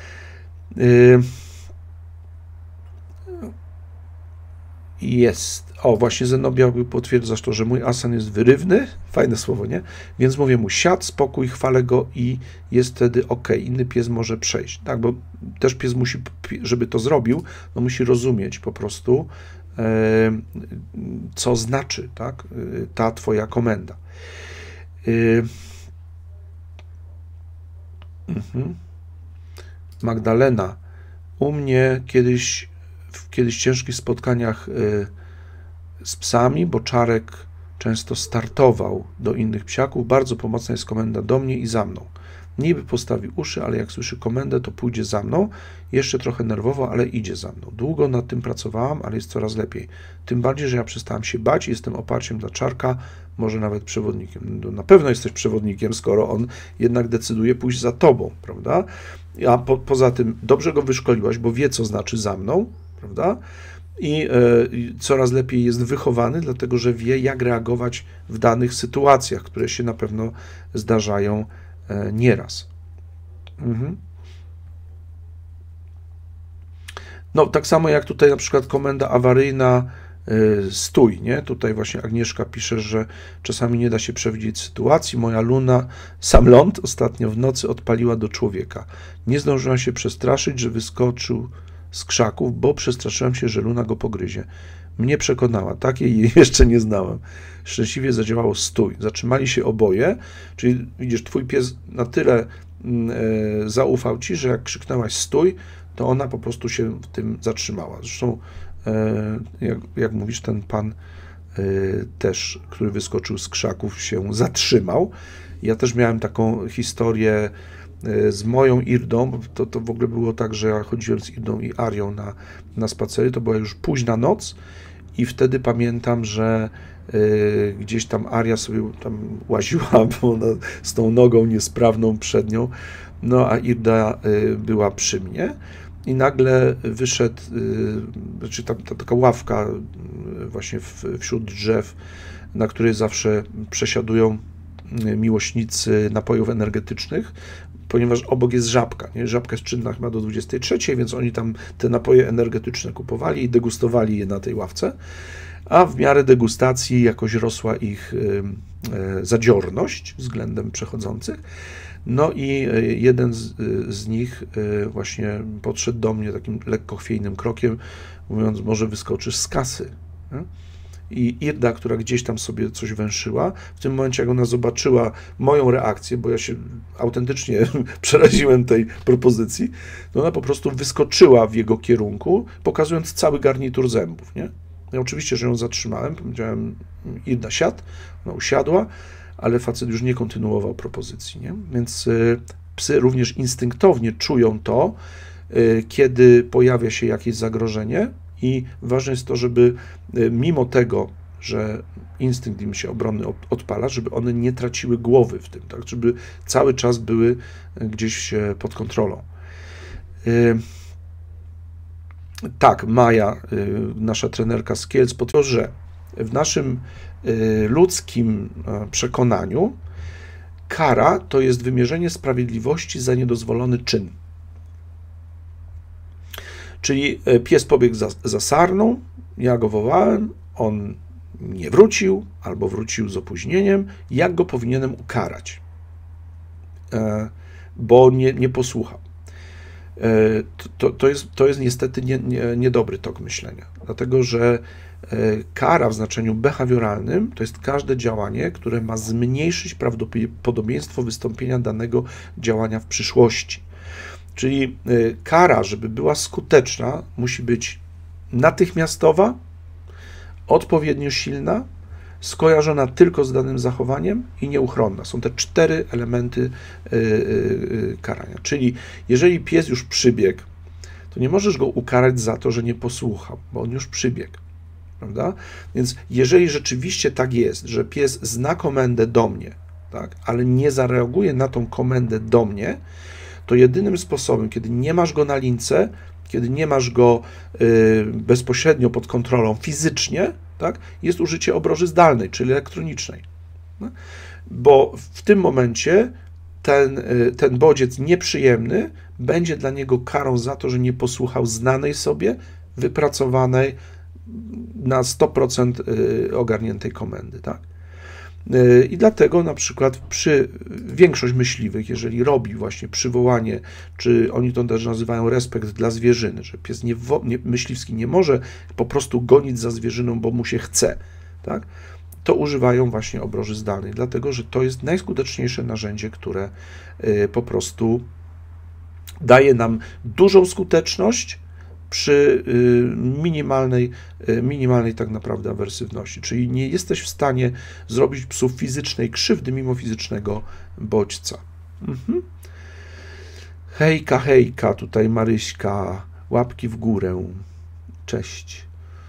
Jest. O, właśnie Zenobia potwierdzasz to, że mój Asan jest wyrywny. Fajne słowo, nie? Więc mówię mu siad, spokój, chwalę go i jest wtedy ok. Inny pies może przejść. Tak, bo też pies musi, żeby to zrobił, no musi rozumieć po prostu, co znaczy, tak, ta twoja komenda. Magdalena. U mnie kiedyś w ciężkich spotkaniach z psami, bo Czarek często startował do innych psiaków. Bardzo pomocna jest komenda do mnie i za mną. Niby postawi uszy, ale jak słyszy komendę, to pójdzie za mną. Jeszcze trochę nerwowo, ale idzie za mną. Długo nad tym pracowałam, ale jest coraz lepiej. Tym bardziej, że ja przestałam się bać i jestem oparciem dla Czarka, może nawet przewodnikiem. No, na pewno jesteś przewodnikiem, skoro on jednak decyduje pójść za tobą, prawda? A poza tym dobrze go wyszkoliłaś, bo wie, co znaczy za mną, prawda? I coraz lepiej jest wychowany, dlatego że wie, jak reagować w danych sytuacjach, które się na pewno zdarzają nieraz. No, tak samo jak tutaj na przykład komenda awaryjna stój, nie? Tutaj właśnie Agnieszka pisze, że czasami nie da się przewidzieć sytuacji. Moja Luna, sam ląd, ostatnio w nocy odpaliła do człowieka. Nie zdążyła się przestraszyć, że wyskoczył z krzaków, bo przestraszyłem się, że Luna go pogryzie. Mnie przekonała, takiej jeszcze nie znałem. Szczęśliwie zadziałało stój. Zatrzymali się oboje, czyli widzisz, twój pies na tyle zaufał ci, że jak krzyknęłaś stój, to ona po prostu się w tym zatrzymała. Zresztą, jak mówisz, ten pan też, który wyskoczył z krzaków, się zatrzymał. Ja też miałem taką historię z moją Irdą, to w ogóle było tak, że ja chodziłem z Irdą i Arią na spacery, to była już późna noc i wtedy pamiętam, że gdzieś tam Aria sobie tam łaziła, bo ona z tą nogą niesprawną przednią, no a Irda była przy mnie i nagle wyszedł, znaczy ta taka ławka właśnie wśród drzew, na której zawsze przesiadują miłośnicy napojów energetycznych, ponieważ obok jest Żabka. Nie? Żabka jest czynna chyba do 23, więc oni tam te napoje energetyczne kupowali i degustowali je na tej ławce, a w miarę degustacji jakoś rosła ich zadziorność względem przechodzących. No i jeden z nich właśnie podszedł do mnie takim lekko chwiejnym krokiem, mówiąc, może wyskoczysz z kasy. Nie? I Irda, która gdzieś tam sobie coś węszyła, w tym momencie, jak ona zobaczyła moją reakcję, bo ja się autentycznie przeraziłem tej propozycji, to ona po prostu wyskoczyła w jego kierunku, pokazując cały garnitur zębów, nie? Ja oczywiście, że ją zatrzymałem, powiedziałem, Irda, siad, ona usiadła, ale facet już nie kontynuował propozycji, nie? Więc psy również instynktownie czują to, kiedy pojawia się jakieś zagrożenie, i ważne jest to, żeby mimo tego, że instynkt im się obronny odpala, żeby one nie traciły głowy w tym, tak? Żeby cały czas były gdzieś pod kontrolą. Tak, Maja, nasza trenerka z Kielc, potwierdza, że w naszym ludzkim przekonaniu kara to jest wymierzenie sprawiedliwości za niedozwolony czyn. Czyli pies pobiegł za sarną, ja go wołałem, on nie wrócił, albo wrócił z opóźnieniem, jak go powinienem ukarać, bo nie posłuchał. To jest niestety niedobry tok myślenia, dlatego że kara w znaczeniu behawioralnym to jest każde działanie, które ma zmniejszyć prawdopodobieństwo wystąpienia danego działania w przyszłości. Czyli kara, żeby była skuteczna, musi być natychmiastowa, odpowiednio silna, skojarzona tylko z danym zachowaniem i nieuchronna. Są te 4 elementy karania. Czyli jeżeli pies już przybiegł, to nie możesz go ukarać za to, że nie posłuchał, bo on już przybiegł. Prawda? Więc jeżeli rzeczywiście tak jest, że pies zna komendę do mnie, tak, ale nie zareaguje na tą komendę do mnie, to jedynym sposobem, kiedy nie masz go na lince, kiedy nie masz go bezpośrednio pod kontrolą fizycznie, tak, jest użycie obroży zdalnej, czyli elektronicznej. No? Bo w tym momencie ten bodziec nieprzyjemny będzie dla niego karą za to, że nie posłuchał znanej sobie, wypracowanej, na 100% ogarniętej komendy. Tak? I dlatego na przykład większość myśliwych, jeżeli robi właśnie przywołanie, czy oni to też nazywają respekt dla zwierzyny, że pies myśliwski nie może po prostu gonić za zwierzyną, bo mu się chce, tak? To używają właśnie obroży zdalnej, dlatego że to jest najskuteczniejsze narzędzie, które po prostu daje nam dużą skuteczność przy minimalnej tak naprawdę awersywności, czyli nie jesteś w stanie zrobić psu fizycznej krzywdy mimo fizycznego bodźca. Hejka, tutaj Maryśka, łapki w górę, cześć.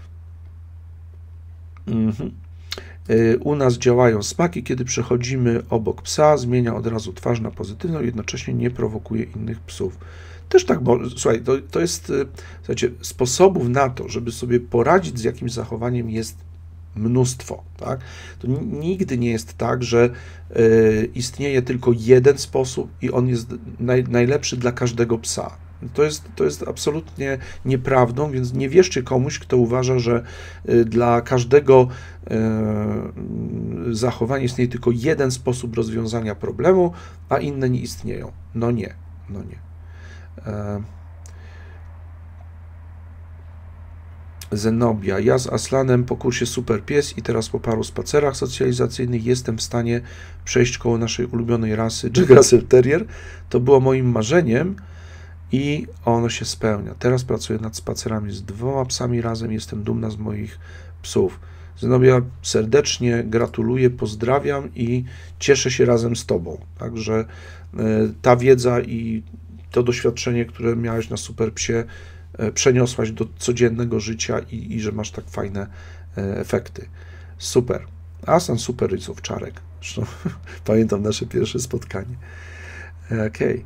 U nas działają smaki, kiedy przechodzimy obok psa, zmienia od razu twarz na pozytywną, jednocześnie nie prowokuje innych psów. Też tak, bo słuchaj, to jest, słuchajcie, sposobów na to, żeby sobie poradzić z jakimś zachowaniem jest mnóstwo, tak? To nigdy nie jest tak, że istnieje tylko jeden sposób i on jest najlepszy dla każdego psa. To jest absolutnie nieprawdą, więc nie wierzcie komuś, kto uważa, że dla każdego zachowania istnieje tylko jeden sposób rozwiązania problemu, a inne nie istnieją. No nie. Zenobia. Ja z Aslanem po kursie Super Pies i teraz po paru spacerach socjalizacyjnych jestem w stanie przejść koło naszej ulubionej rasy Jack Russell Terrier. To było moim marzeniem i ono się spełnia. Teraz pracuję nad spacerami z 2 psami razem. Jestem dumna z moich psów. Zenobia, serdecznie gratuluję, pozdrawiam i cieszę się razem z Tobą. Także ta wiedza i to doświadczenie, które miałeś na Super Psie, przeniosłaś do codziennego życia i że masz tak fajne efekty. Super. Aslan super rysowczarek. Zresztą pamiętam nasze pierwsze spotkanie. Okej.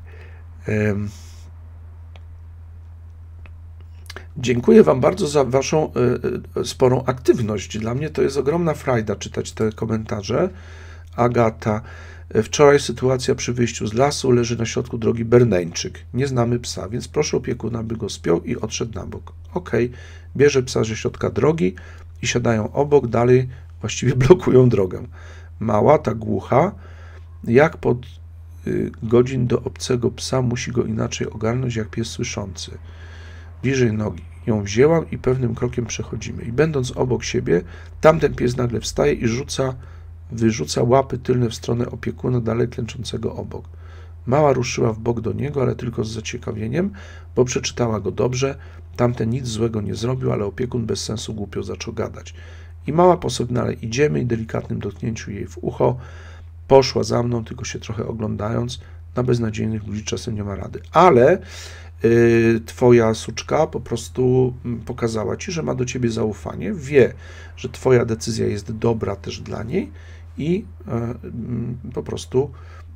Dziękuję Wam bardzo za Waszą sporą aktywność. Dla mnie to jest ogromna frajda czytać te komentarze. Agata. Wczoraj sytuacja przy wyjściu z lasu, leży na środku drogi Berneńczyk. Nie znamy psa, więc proszę opiekuna, by go spiął i odszedł na bok. Okej, bierze psa ze środka drogi i siadają obok, dalej właściwie blokują drogę. Mała, ta głucha, jak pod godzin do obcego psa musi go inaczej ogarnąć, jak pies słyszący. Bliżej nogi. Ją wzięłam i pewnym krokiem przechodzimy. I będąc obok siebie, tamten pies nagle wstaje i wyrzuca łapy tylne w stronę opiekuna, dalej klęczącego obok. Mała ruszyła w bok do niego, ale tylko z zaciekawieniem, bo przeczytała go dobrze. Tamten nic złego nie zrobił, ale opiekun bez sensu głupio zaczął gadać. I mała posobna, idziemy i delikatnym dotknięciu jej w ucho poszła za mną, tylko się trochę oglądając. Na beznadziejnych ludzi czasem nie ma rady. Ale Twoja suczka po prostu pokazała Ci, że ma do Ciebie zaufanie, wie, że Twoja decyzja jest dobra też dla niej i po prostu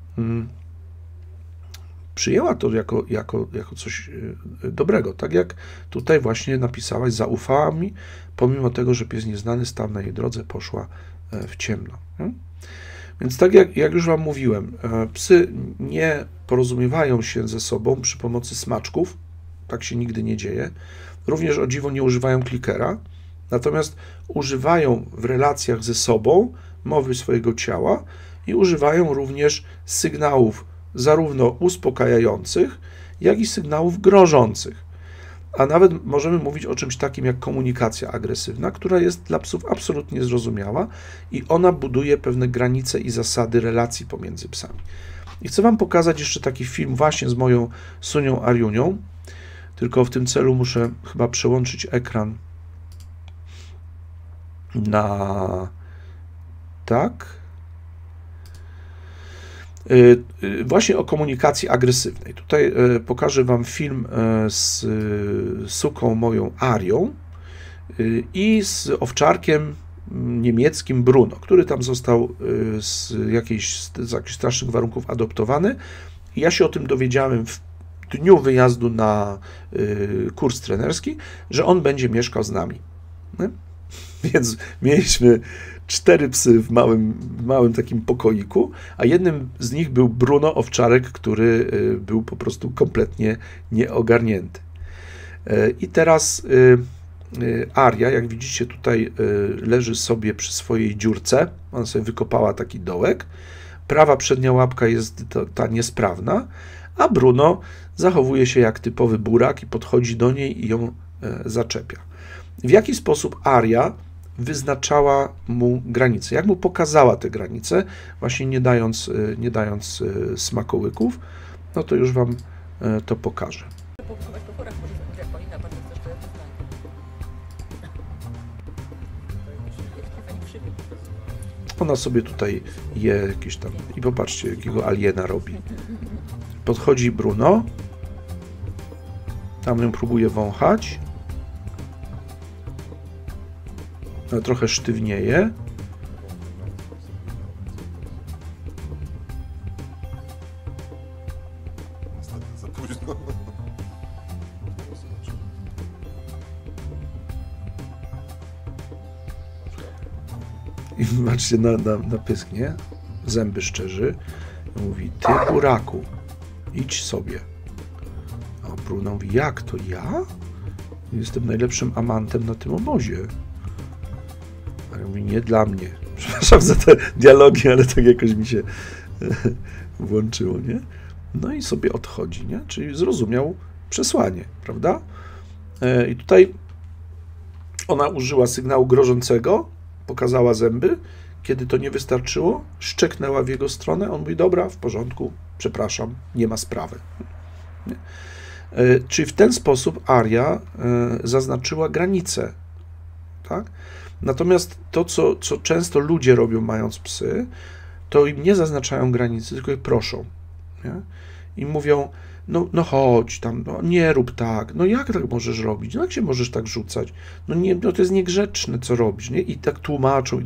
przyjęła to jako coś dobrego. Tak jak tutaj właśnie napisałaś, zaufała mi, pomimo tego, że pies nieznany stał na jej drodze, poszła w ciemno. Więc tak jak już Wam mówiłem, psy nie porozumiewają się ze sobą przy pomocy smaczków, tak się nigdy nie dzieje. Również o dziwo nie używają klikera, natomiast używają w relacjach ze sobą mowy swojego ciała i używają również sygnałów zarówno uspokajających, jak i sygnałów grożących. A nawet możemy mówić o czymś takim jak komunikacja agresywna, która jest dla psów absolutnie zrozumiała i ona buduje pewne granice i zasady relacji pomiędzy psami. I chcę Wam pokazać jeszcze taki film właśnie z moją Sunią Ariunią, tylko w tym celu muszę chyba przełączyć ekran na tak. Właśnie o komunikacji agresywnej. Tutaj pokażę Wam film z suką moją Arią i z owczarkiem niemieckim Bruno, który tam został z jakichś strasznych warunków adoptowany. Ja się o tym dowiedziałem w dniu wyjazdu na kurs trenerski, że on będzie mieszkał z nami. Więc mieliśmy 4 psy w małym takim pokoiku, a jednym z nich był Bruno, owczarek, który był po prostu kompletnie nieogarnięty. I teraz Aria, jak widzicie, tutaj leży sobie przy swojej dziurce, ona sobie wykopała taki dołek, prawa przednia łapka jest ta niesprawna, a Bruno zachowuje się jak typowy burak i podchodzi do niej i ją zaczepia. W jaki sposób Aria wyznaczała mu granice? Jak mu pokazała te granice, właśnie nie dając smakołyków? No to już Wam to pokażę. Ona sobie tutaj je jakieś tam i popatrzcie, jakiego aliena robi. Podchodzi Bruno, tam ją próbuje wąchać. Trochę sztywnieje. Za późno. I patrzcie na pysk, nie? Zęby szczerzy. Mówi, ty buraku, idź sobie. A Bruno mówi, jak to ja? Jestem najlepszym amantem na tym obozie. A ja mówię, nie dla mnie. Przepraszam za te dialogi, ale tak jakoś mi się włączyło, nie? No i sobie odchodzi, nie? Czyli zrozumiał przesłanie, prawda? I tutaj ona użyła sygnału grożącego, pokazała zęby. Kiedy to nie wystarczyło, szczeknęła w jego stronę. On mówi, dobra, w porządku, przepraszam, nie ma sprawy. Nie? Czyli w ten sposób Aria zaznaczyła granice, tak? Natomiast to, co często ludzie robią, mając psy, to im nie zaznaczają granicy, tylko je proszą. Nie? I mówią, no chodź tam, no nie rób tak, no jak tak możesz robić, no jak się możesz tak rzucać, no nie, no to jest niegrzeczne, co robisz, nie? I tak tłumaczą.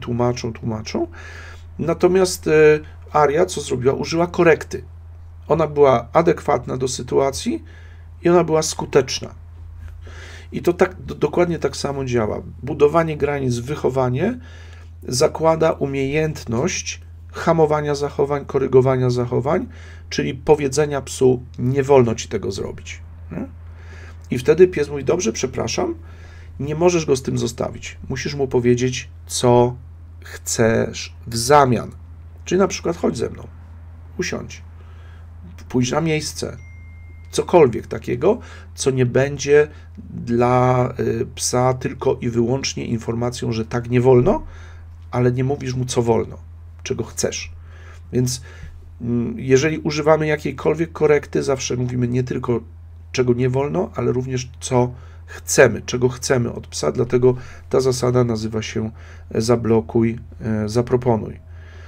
Natomiast Aria, co zrobiła? Użyła korekty. Ona była adekwatna do sytuacji i ona była skuteczna. I to tak, dokładnie tak samo działa. Budowanie granic, wychowanie zakłada umiejętność hamowania zachowań, korygowania zachowań, czyli powiedzenia psu, nie wolno ci tego zrobić. Nie? I wtedy pies mówi, dobrze, przepraszam, nie możesz go z tym zostawić. Musisz mu powiedzieć, co chcesz w zamian. Czyli na przykład chodź ze mną, usiądź, pójdź na miejsce, cokolwiek takiego, co nie będzie dla psa tylko i wyłącznie informacją, że tak nie wolno, ale nie mówisz mu, co wolno, czego chcesz. Więc jeżeli używamy jakiejkolwiek korekty, zawsze mówimy nie tylko, czego nie wolno, ale również, co chcemy, czego chcemy od psa, dlatego ta zasada nazywa się zablokuj, zaproponuj.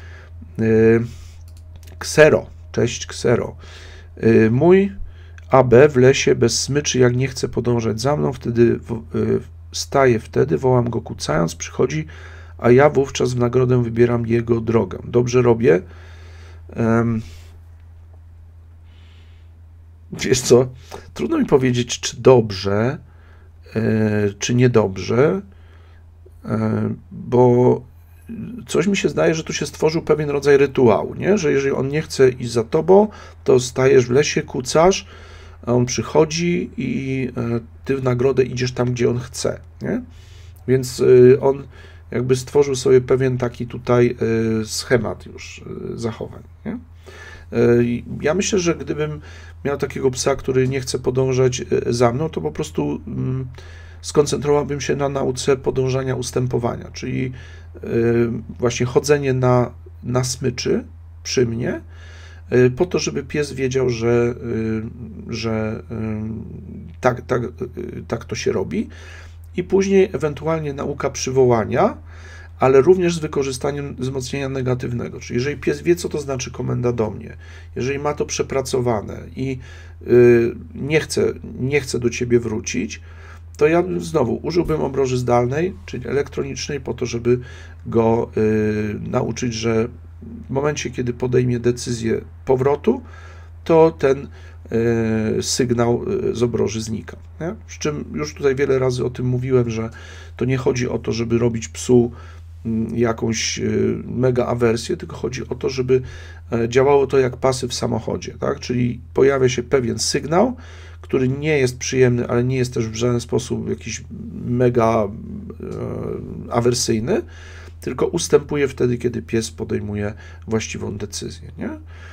Ksero, cześć Ksero. Mój AB w lesie bez smyczy, jak nie chce podążać za mną, wtedy staje, wołam go kucając, przychodzi, a ja wówczas w nagrodę wybieram jego drogę. Dobrze robię. Wiesz co, trudno mi powiedzieć, czy dobrze, czy niedobrze, bo coś mi się zdaje, że tu się stworzył pewien rodzaj rytuału, nie? Że jeżeli on nie chce iść za tobą, to stajesz w lesie, kucasz, a on przychodzi i ty w nagrodę idziesz tam, gdzie on chce, nie? Więc on jakby stworzył sobie pewien taki tutaj schemat już zachowań, nie? Ja myślę, że gdybym miał takiego psa, który nie chce podążać za mną, to po prostu skoncentrowałbym się na nauce podążania, ustępowania, czyli właśnie chodzenie na smyczy przy mnie, po to, żeby pies wiedział, że tak to się robi, i później ewentualnie nauka przywołania, ale również z wykorzystaniem wzmocnienia negatywnego. Czyli jeżeli pies wie, co to znaczy komenda do mnie, jeżeli ma to przepracowane i nie chce do ciebie wrócić, to ja znowu użyłbym obroży zdalnej, czyli elektronicznej, po to, żeby go nauczyć, że w momencie, kiedy podejmie decyzję powrotu, to ten sygnał z obroży znika. Nie? Z czym już tutaj wiele razy o tym mówiłem, że to nie chodzi o to, żeby robić psu jakąś mega awersję, tylko chodzi o to, żeby działało to jak pasy w samochodzie, tak? Czyli pojawia się pewien sygnał, który nie jest przyjemny, ale nie jest też w żaden sposób jakiś mega awersyjny, tylko ustępuje wtedy, kiedy pies podejmuje właściwą decyzję, nie?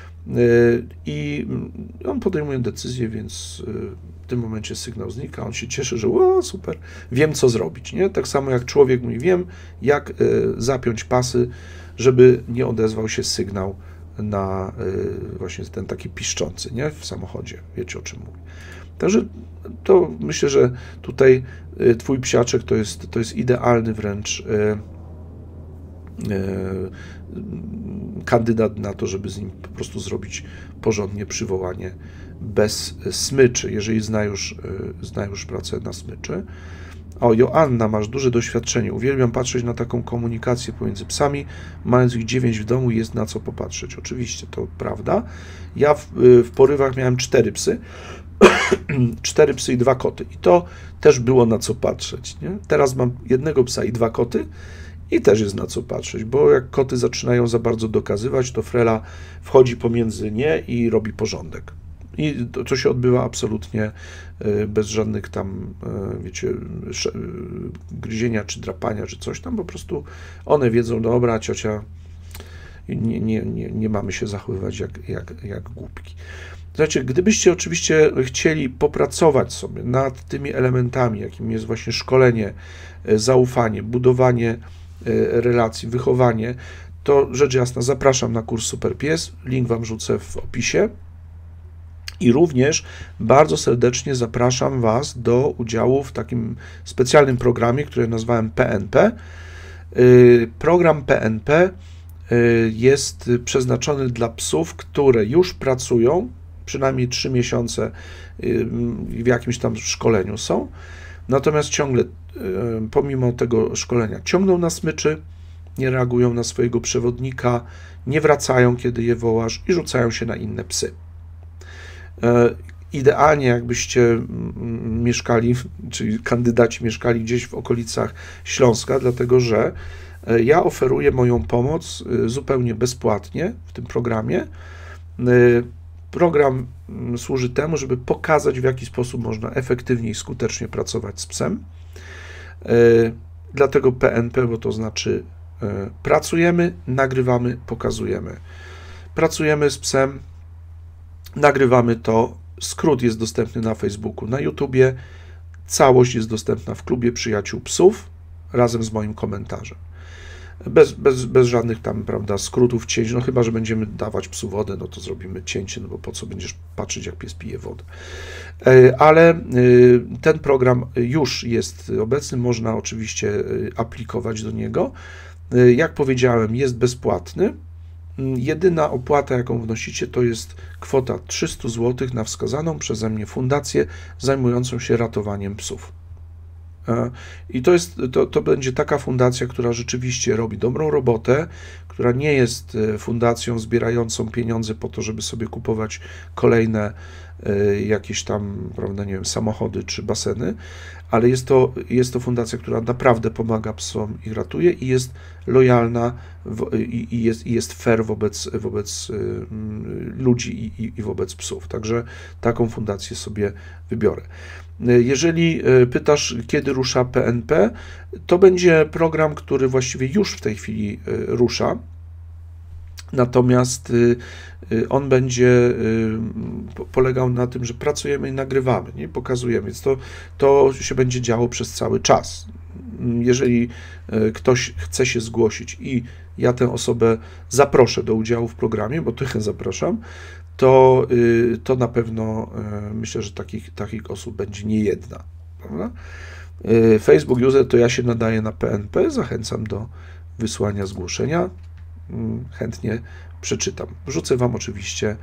I on podejmuje decyzję, więc w tym momencie sygnał znika, on się cieszy, że o, super, wiem, co zrobić, nie? Tak samo jak człowiek mówi, wiem, jak zapiąć pasy, żeby nie odezwał się sygnał na właśnie ten taki piszczący, nie? W samochodzie, wiecie, o czym mówię. Także to myślę, że tutaj twój psiaczek to jest idealny wręcz kandydat na to, żeby z nim po prostu zrobić porządnie przywołanie bez smyczy, jeżeli zna już pracę na smyczy. O, Joanna, masz duże doświadczenie. Uwielbiam patrzeć na taką komunikację pomiędzy psami. Mając ich 9 w domu, jest na co popatrzeć. Oczywiście, to prawda. Ja w porywach miałem 4 psy. 4 psy i 2 koty. I to też było na co patrzeć, nie? Teraz mam 1 psa i 2 koty. I też jest na co patrzeć, bo jak koty zaczynają za bardzo dokazywać, to Frela wchodzi pomiędzy nie i robi porządek. I to się odbywa absolutnie bez żadnych tam, wiecie, gryzienia, czy drapania, czy coś tam. Po prostu one wiedzą, dobra, ciocia, nie mamy się zachowywać jak głupki. Słuchajcie, gdybyście oczywiście chcieli popracować sobie nad tymi elementami, jakim jest właśnie szkolenie, zaufanie, budowanie relacji, wychowanie, to rzecz jasna, zapraszam na kurs Super Pies, link wam rzucę w opisie i również bardzo serdecznie zapraszam was do udziału w takim specjalnym programie, który nazwałem PNP. Program PNP jest przeznaczony dla psów, które już pracują, przynajmniej 3 miesiące w jakimś tam szkoleniu są, natomiast ciągle pomimo tego szkolenia ciągną na smyczy, nie reagują na swojego przewodnika, nie wracają, kiedy je wołasz i rzucają się na inne psy. Idealnie jakbyście mieszkali, czyli kandydaci mieszkali gdzieś w okolicach Śląska, dlatego że ja oferuję moją pomoc zupełnie bezpłatnie w tym programie. Program służy temu, żeby pokazać, w jaki sposób można efektywnie i skutecznie pracować z psem. Dlatego PNP, bo to znaczy pracujemy, nagrywamy, pokazujemy. Pracujemy z psem, nagrywamy to, skrót jest dostępny na Facebooku, na YouTubie, całość jest dostępna w klubie Przyjaciół Psów, razem z moim komentarzem. Bez żadnych tam, prawda, skrótów, cięć, no chyba że będziemy dawać psu wodę, no to zrobimy cięcie, no bo po co będziesz patrzeć, jak pies pije wodę. Ale ten program już jest obecny, można oczywiście aplikować do niego. Jak powiedziałem, jest bezpłatny. Jedyna opłata, jaką wnosicie, to jest kwota 300 zł na wskazaną przeze mnie fundację zajmującą się ratowaniem psów. I to będzie taka fundacja, która rzeczywiście robi dobrą robotę, która nie jest fundacją zbierającą pieniądze po to, żeby sobie kupować kolejne jakieś tam, prawda, nie wiem, samochody czy baseny, ale jest to fundacja, która naprawdę pomaga psom i ratuje i jest lojalna i jest fair wobec ludzi i wobec psów. Także taką fundację sobie wybiorę. Jeżeli pytasz, kiedy rusza PNP, to będzie program, który właściwie już w tej chwili rusza. Natomiast on będzie polegał na tym, że pracujemy i nagrywamy, nie? Pokazujemy, więc to się będzie działo przez cały czas. Jeżeli ktoś chce się zgłosić i ja tę osobę zaproszę do udziału w programie, bo trochę zapraszam, to na pewno myślę, że takich osób będzie nie jedna. Prawda? Facebook User to ja się nadaję na PNP, zachęcam do wysłania zgłoszenia. Chętnie przeczytam. Wrzucę Wam oczywiście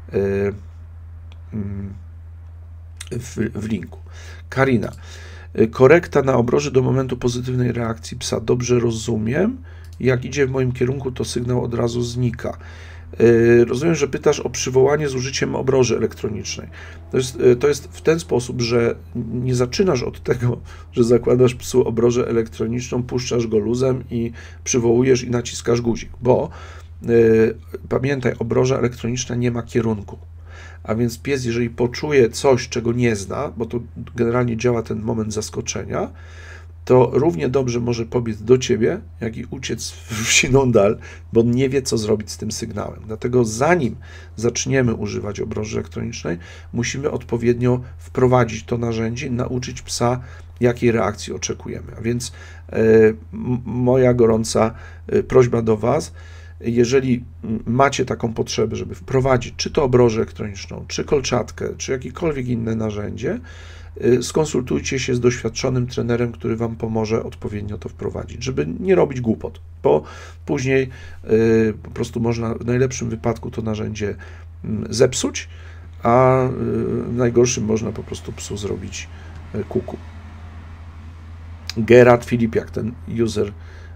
w linku. Karina. Korekta na obroży do momentu pozytywnej reakcji psa. Dobrze rozumiem. Jak idzie w moim kierunku, to sygnał od razu znika. Rozumiem, że pytasz o przywołanie z użyciem obroży elektronicznej. To jest w ten sposób, że nie zaczynasz od tego, że zakładasz psu obrożę elektroniczną, puszczasz go luzem i przywołujesz i naciskasz guzik, bo pamiętaj, obroża elektroniczna nie ma kierunku. A więc pies, jeżeli poczuje coś, czego nie zna, bo to generalnie działa ten moment zaskoczenia, to równie dobrze może pobiec do ciebie, jak i uciec w siną dal, bo on nie wie, co zrobić z tym sygnałem. Dlatego zanim zaczniemy używać obroży elektronicznej, musimy odpowiednio wprowadzić to narzędzie i nauczyć psa, jakiej reakcji oczekujemy. A więc moja gorąca prośba do Was, jeżeli macie taką potrzebę, żeby wprowadzić czy to obrożę elektroniczną, czy kolczatkę, czy jakiekolwiek inne narzędzie, skonsultujcie się z doświadczonym trenerem, który Wam pomoże odpowiednio to wprowadzić, żeby nie robić głupot, bo później po prostu można w najlepszym wypadku to narzędzie zepsuć, a w najgorszym można po prostu psu zrobić kuku. Gerard Filipiak, ten user,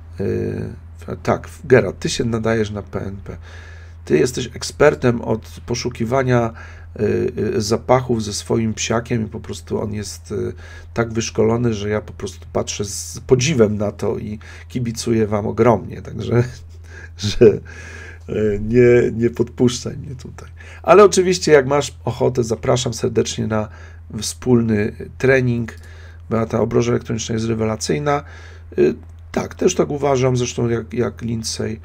tak, Gerard, Ty się nadajesz na PNP. Ty jesteś ekspertem od poszukiwania zapachów ze swoim psiakiem i po prostu on jest tak wyszkolony, że ja po prostu patrzę z podziwem na to i kibicuję Wam ogromnie, także że nie podpuszczaj mnie tutaj. Ale oczywiście jak masz ochotę, zapraszam serdecznie na wspólny trening, bo ta obroża elektroniczna jest rewelacyjna. Tak, też tak uważam, zresztą jak Lindsay,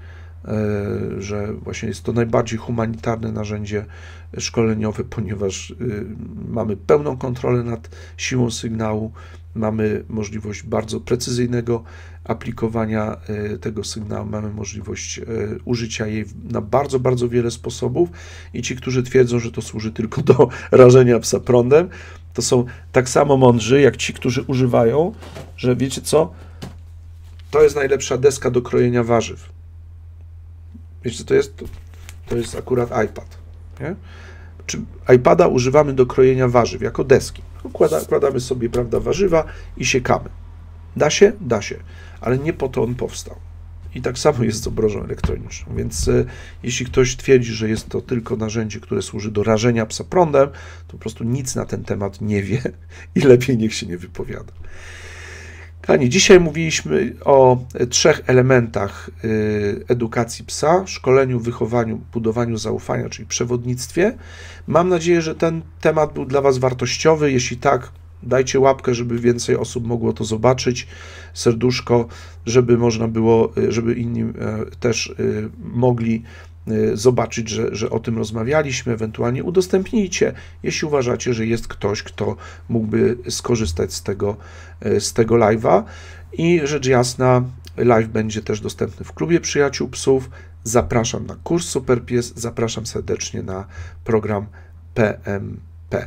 że właśnie jest to najbardziej humanitarne narzędzie szkoleniowe, ponieważ mamy pełną kontrolę nad siłą sygnału, mamy możliwość bardzo precyzyjnego aplikowania tego sygnału, mamy możliwość użycia jej na bardzo, bardzo wiele sposobów i ci, którzy twierdzą, że to służy tylko do rażenia psa prądem, to są tak samo mądrzy, jak ci, którzy używają, że wiecie co, to jest najlepsza deska do krojenia warzyw. Wiecie, co to jest? To jest akurat iPad. Nie? Czy iPada używamy do krojenia warzyw, jako deski. Kładamy sobie, prawda, warzywa i siekamy. Da się? Da się. Ale nie po to on powstał. I tak samo jest z obrożą elektroniczną. Więc jeśli ktoś twierdzi, że jest to tylko narzędzie, które służy do rażenia psa prądem, to po prostu nic na ten temat nie wie i lepiej niech się nie wypowiada. Kochani, dzisiaj mówiliśmy o 3 elementach edukacji psa: szkoleniu, wychowaniu, budowaniu zaufania, czyli przewodnictwie. Mam nadzieję, że ten temat był dla Was wartościowy. Jeśli tak, dajcie łapkę, żeby więcej osób mogło to zobaczyć, serduszko, żeby można było, żeby inni też mogli zobaczyć, że o tym rozmawialiśmy, ewentualnie udostępnijcie, jeśli uważacie, że jest ktoś, kto mógłby skorzystać z tego live'a. I rzecz jasna, live będzie też dostępny w Klubie Przyjaciół Psów. Zapraszam na kurs Super Pies, zapraszam serdecznie na program PMP.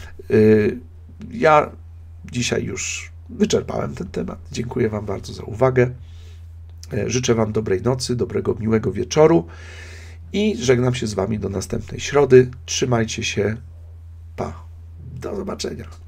Ja dzisiaj już wyczerpałem ten temat. Dziękuję Wam bardzo za uwagę. Życzę Wam dobrej nocy, dobrego, miłego wieczoru i żegnam się z Wami do następnej środy. Trzymajcie się. Pa. Do zobaczenia.